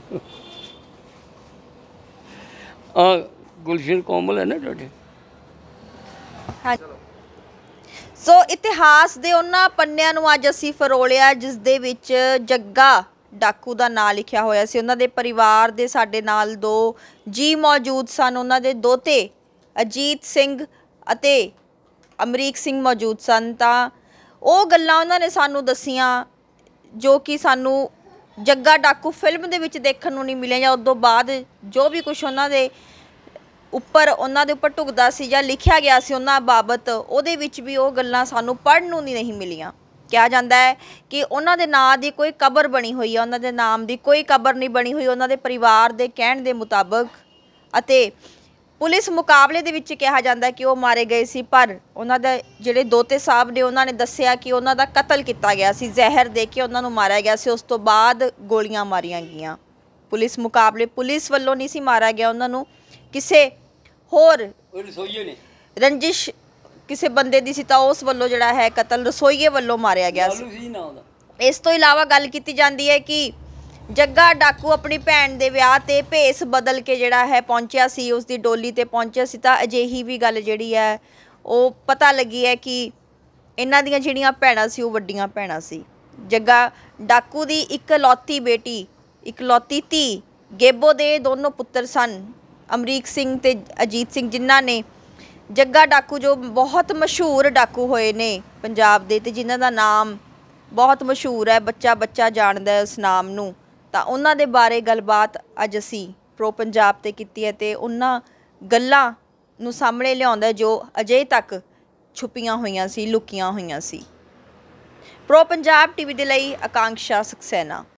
S1: ਆ ਗੁਲਸ਼ਨ ਕੋਮਲ ਹੈ ਨਾ ਤੁਹਾਡੇ?
S2: ਹਾਂਜੀ। ਸੋ ਇਤਿਹਾਸ ਦੇ ਉਹਨਾਂ ਪੰਨਿਆਂ ਨੂੰ ਅੱਜ ਅਸੀਂ ਫਰੋਲਿਆ ਜਿਸ ਦੇ ਵਿੱਚ ਜੱਗਾ ਡਾਕੂ ਦਾ ਨਾਂ ਲਿਖਿਆ ਹੋਇਆ ਸੀ। ਉਹਨਾਂ ਦੇ ਪਰਿਵਾਰ ਦੇ ਸਾਡੇ ਨਾਲ ਦੋ ਜੀ ਮੌਜੂਦ ਸਨ। ਉਹਨਾਂ ਦੇ ਦੋਤੇ ਅਜੀਤ ਸਿੰਘ ਅਤੇ ਅਮਰੀਕ ਸਿੰਘ ਮੌਜੂਦ ਸਨ। ਤਾਂ ਉਹ ਗੱਲਾਂ ਉਹਨਾਂ ਨੇ ਸਾਨੂੰ ਦੱਸੀਆਂ ਜੋ ਕਿ ਸਾਨੂੰ ਜੱਗਾ ਡਾਕੂ ਫਿਲਮ ਦੇ ਵਿੱਚ ਦੇਖਣ ਨੂੰ ਨਹੀਂ ਮਿਲਿਆ, ਜਾਂ ਉਸ ਤੋਂ ਬਾਅਦ ਜੋ ਵੀ ਕੁਛ ਉਹਨਾਂ ਦੇ ਉੱਪਰ ਉਹਨਾਂ ਦੇ ਉੱਪਰ ਢੁਕਦਾ ਸੀ ਜਾਂ ਲਿਖਿਆ ਗਿਆ ਸੀ ਉਹਨਾਂ ਬਾਬਤ, ਉਹਦੇ ਵਿੱਚ ਵੀ ਉਹ ਗੱਲਾਂ ਸਾਨੂੰ ਪੜ੍ਹਨ ਨੂੰ ਨਹੀਂ ਨਹੀਂ ਮਿਲੀਆਂ। ਕਿਹਾ ਜਾਂਦਾ ਹੈ ਕਿ ਉਹਨਾਂ ਦੇ ਨਾਂ ਦੀ ਕੋਈ ਕਬਰ ਬਣੀ ਹੋਈ ਹੈ, ਉਹਨਾਂ ਦੇ ਨਾਮ ਦੀ ਕੋਈ ਕਬਰ ਨਹੀਂ ਬਣੀ ਹੋਈ ਉਹਨਾਂ ਦੇ ਪਰਿਵਾਰ ਦੇ ਕਹਿਣ ਦੇ ਮੁਤਾਬਕ। ਅਤੇ ਪੁਲਿਸ ਮੁਕਾਬਲੇ ਦੇ ਵਿੱਚ ਕਿਹਾ ਜਾਂਦਾ ਕਿ ਉਹ ਮਾਰੇ ਗਏ ਸੀ, ਪਰ ਉਹਨਾਂ ਦੇ ਜਿਹੜੇ ਦੋਤੇ ਸਾਹਿਬ ਨੇ ਉਹਨਾਂ ਨੇ ਦੱਸਿਆ ਕਿ ਉਹਨਾਂ ਦਾ ਕਤਲ ਕੀਤਾ ਗਿਆ ਸੀ, ਜ਼ਹਿਰ ਦੇ ਕੇ ਉਹਨਾਂ ਨੂੰ ਮਾਰਿਆ ਗਿਆ ਸੀ, ਉਸ ਤੋਂ ਬਾਅਦ ਗੋਲੀਆਂ ਮਾਰੀਆਂ ਗਈਆਂ। ਪੁਲਿਸ ਮੁਕਾਬਲੇ ਪੁਲਿਸ ਵੱਲੋਂ ਨਹੀਂ ਸੀ ਮਾਰਿਆ ਗਿਆ ਉਹਨਾਂ ਨੂੰ, ਕਿਸੇ ਹੋਰ
S1: ਰਸੋਈਏ ਨੇ
S2: ਰੰਜਿਸ਼ ਕਿਸੇ ਬੰਦੇ ਦੀ ਸੀ ਤਾਂ ਉਸ ਵੱਲੋਂ ਜਿਹੜਾ ਹੈ ਕਤਲ ਰਸੋਈਏ ਵੱਲੋਂ ਮਾਰਿਆ ਗਿਆ ਸੀ। ਇਸ ਤੋਂ ਇਲਾਵਾ ਗੱਲ ਕੀਤੀ ਜਾਂਦੀ ਹੈ ਕਿ ਜੱਗਾ ਡਾਕੂ ਆਪਣੀ ਭੈਣ ਦੇ ਵਿਆਹ 'ਤੇ ਭੇਸ ਬਦਲ ਕੇ ਜਿਹੜਾ ਹੈ ਪਹੁੰਚਿਆ ਸੀ, ਉਸ ਦੀ ਡੋਲੀ 'ਤੇ ਪਹੁੰਚਿਆ ਸੀ। ਤਾਂ ਅਜਿਹੀ ਵੀ ਗੱਲ ਜਿਹੜੀ ਹੈ ਉਹ ਪਤਾ ਲੱਗੀ ਹੈ ਕਿ ਇਹਨਾਂ ਦੀਆਂ ਜਿਹੜੀਆਂ ਭੈਣਾਂ ਸੀ ਉਹ ਵੱਡੀਆਂ ਭੈਣਾਂ ਸੀ। ਜੱਗਾ ਡਾਕੂ ਦੀ ਇਕਲੌਤੀ ਬੇਟੀ ਇਕਲੌਤੀ ਧੀ ਗੇਬੋ ਦੇ ਦੋਨੋਂ ਪੁੱਤਰ ਸਨ, ਅਮਰੀਕ ਸਿੰਘ ਤੇ ਅਜੀਤ ਸਿੰਘ, ਜਿਨ੍ਹਾਂ ਨੇ ਜੱਗਾ ਡਾਕੂ ਜੋ ਬਹੁਤ ਮਸ਼ਹੂਰ ਡਾਕੂ ਹੋਏ ਨੇ ਪੰਜਾਬ ਦੇ ਅਤੇ ਜਿਨ੍ਹਾਂ ਦਾ ਨਾਮ ਬਹੁਤ ਮਸ਼ਹੂਰ ਹੈ, ਬੱਚਾ ਬੱਚਾ ਜਾਣਦਾ ਹੈ ਉਸ ਨਾਮ ਨੂੰ। ਤਾਂ ਉਹਨਾਂ ਦੇ ਬਾਰੇ ਗੱਲਬਾਤ ਅੱਜ ਅਸੀਂ ਪ੍ਰੋ ਪੰਜਾਬ 'ਤੇ ਕੀਤੀ ਹੈ ਅਤੇ ਉਹਨਾਂ ਗੱਲਾਂ ਨੂੰ ਸਾਹਮਣੇ ਲਿਆਉਂਦਾ ਜੋ ਅਜੇ ਤੱਕ ਛੁਪੀਆਂ ਹੋਈਆਂ ਸੀ, ਲੁਕੀਆਂ ਹੋਈਆਂ ਸੀ। ਪ੍ਰੋ ਪੰਜਾਬ ਟੀਵੀ ਦੇ ਲਈ ਆਕਾਂਕਸ਼ਾ ਸਕਸੈਨਾ।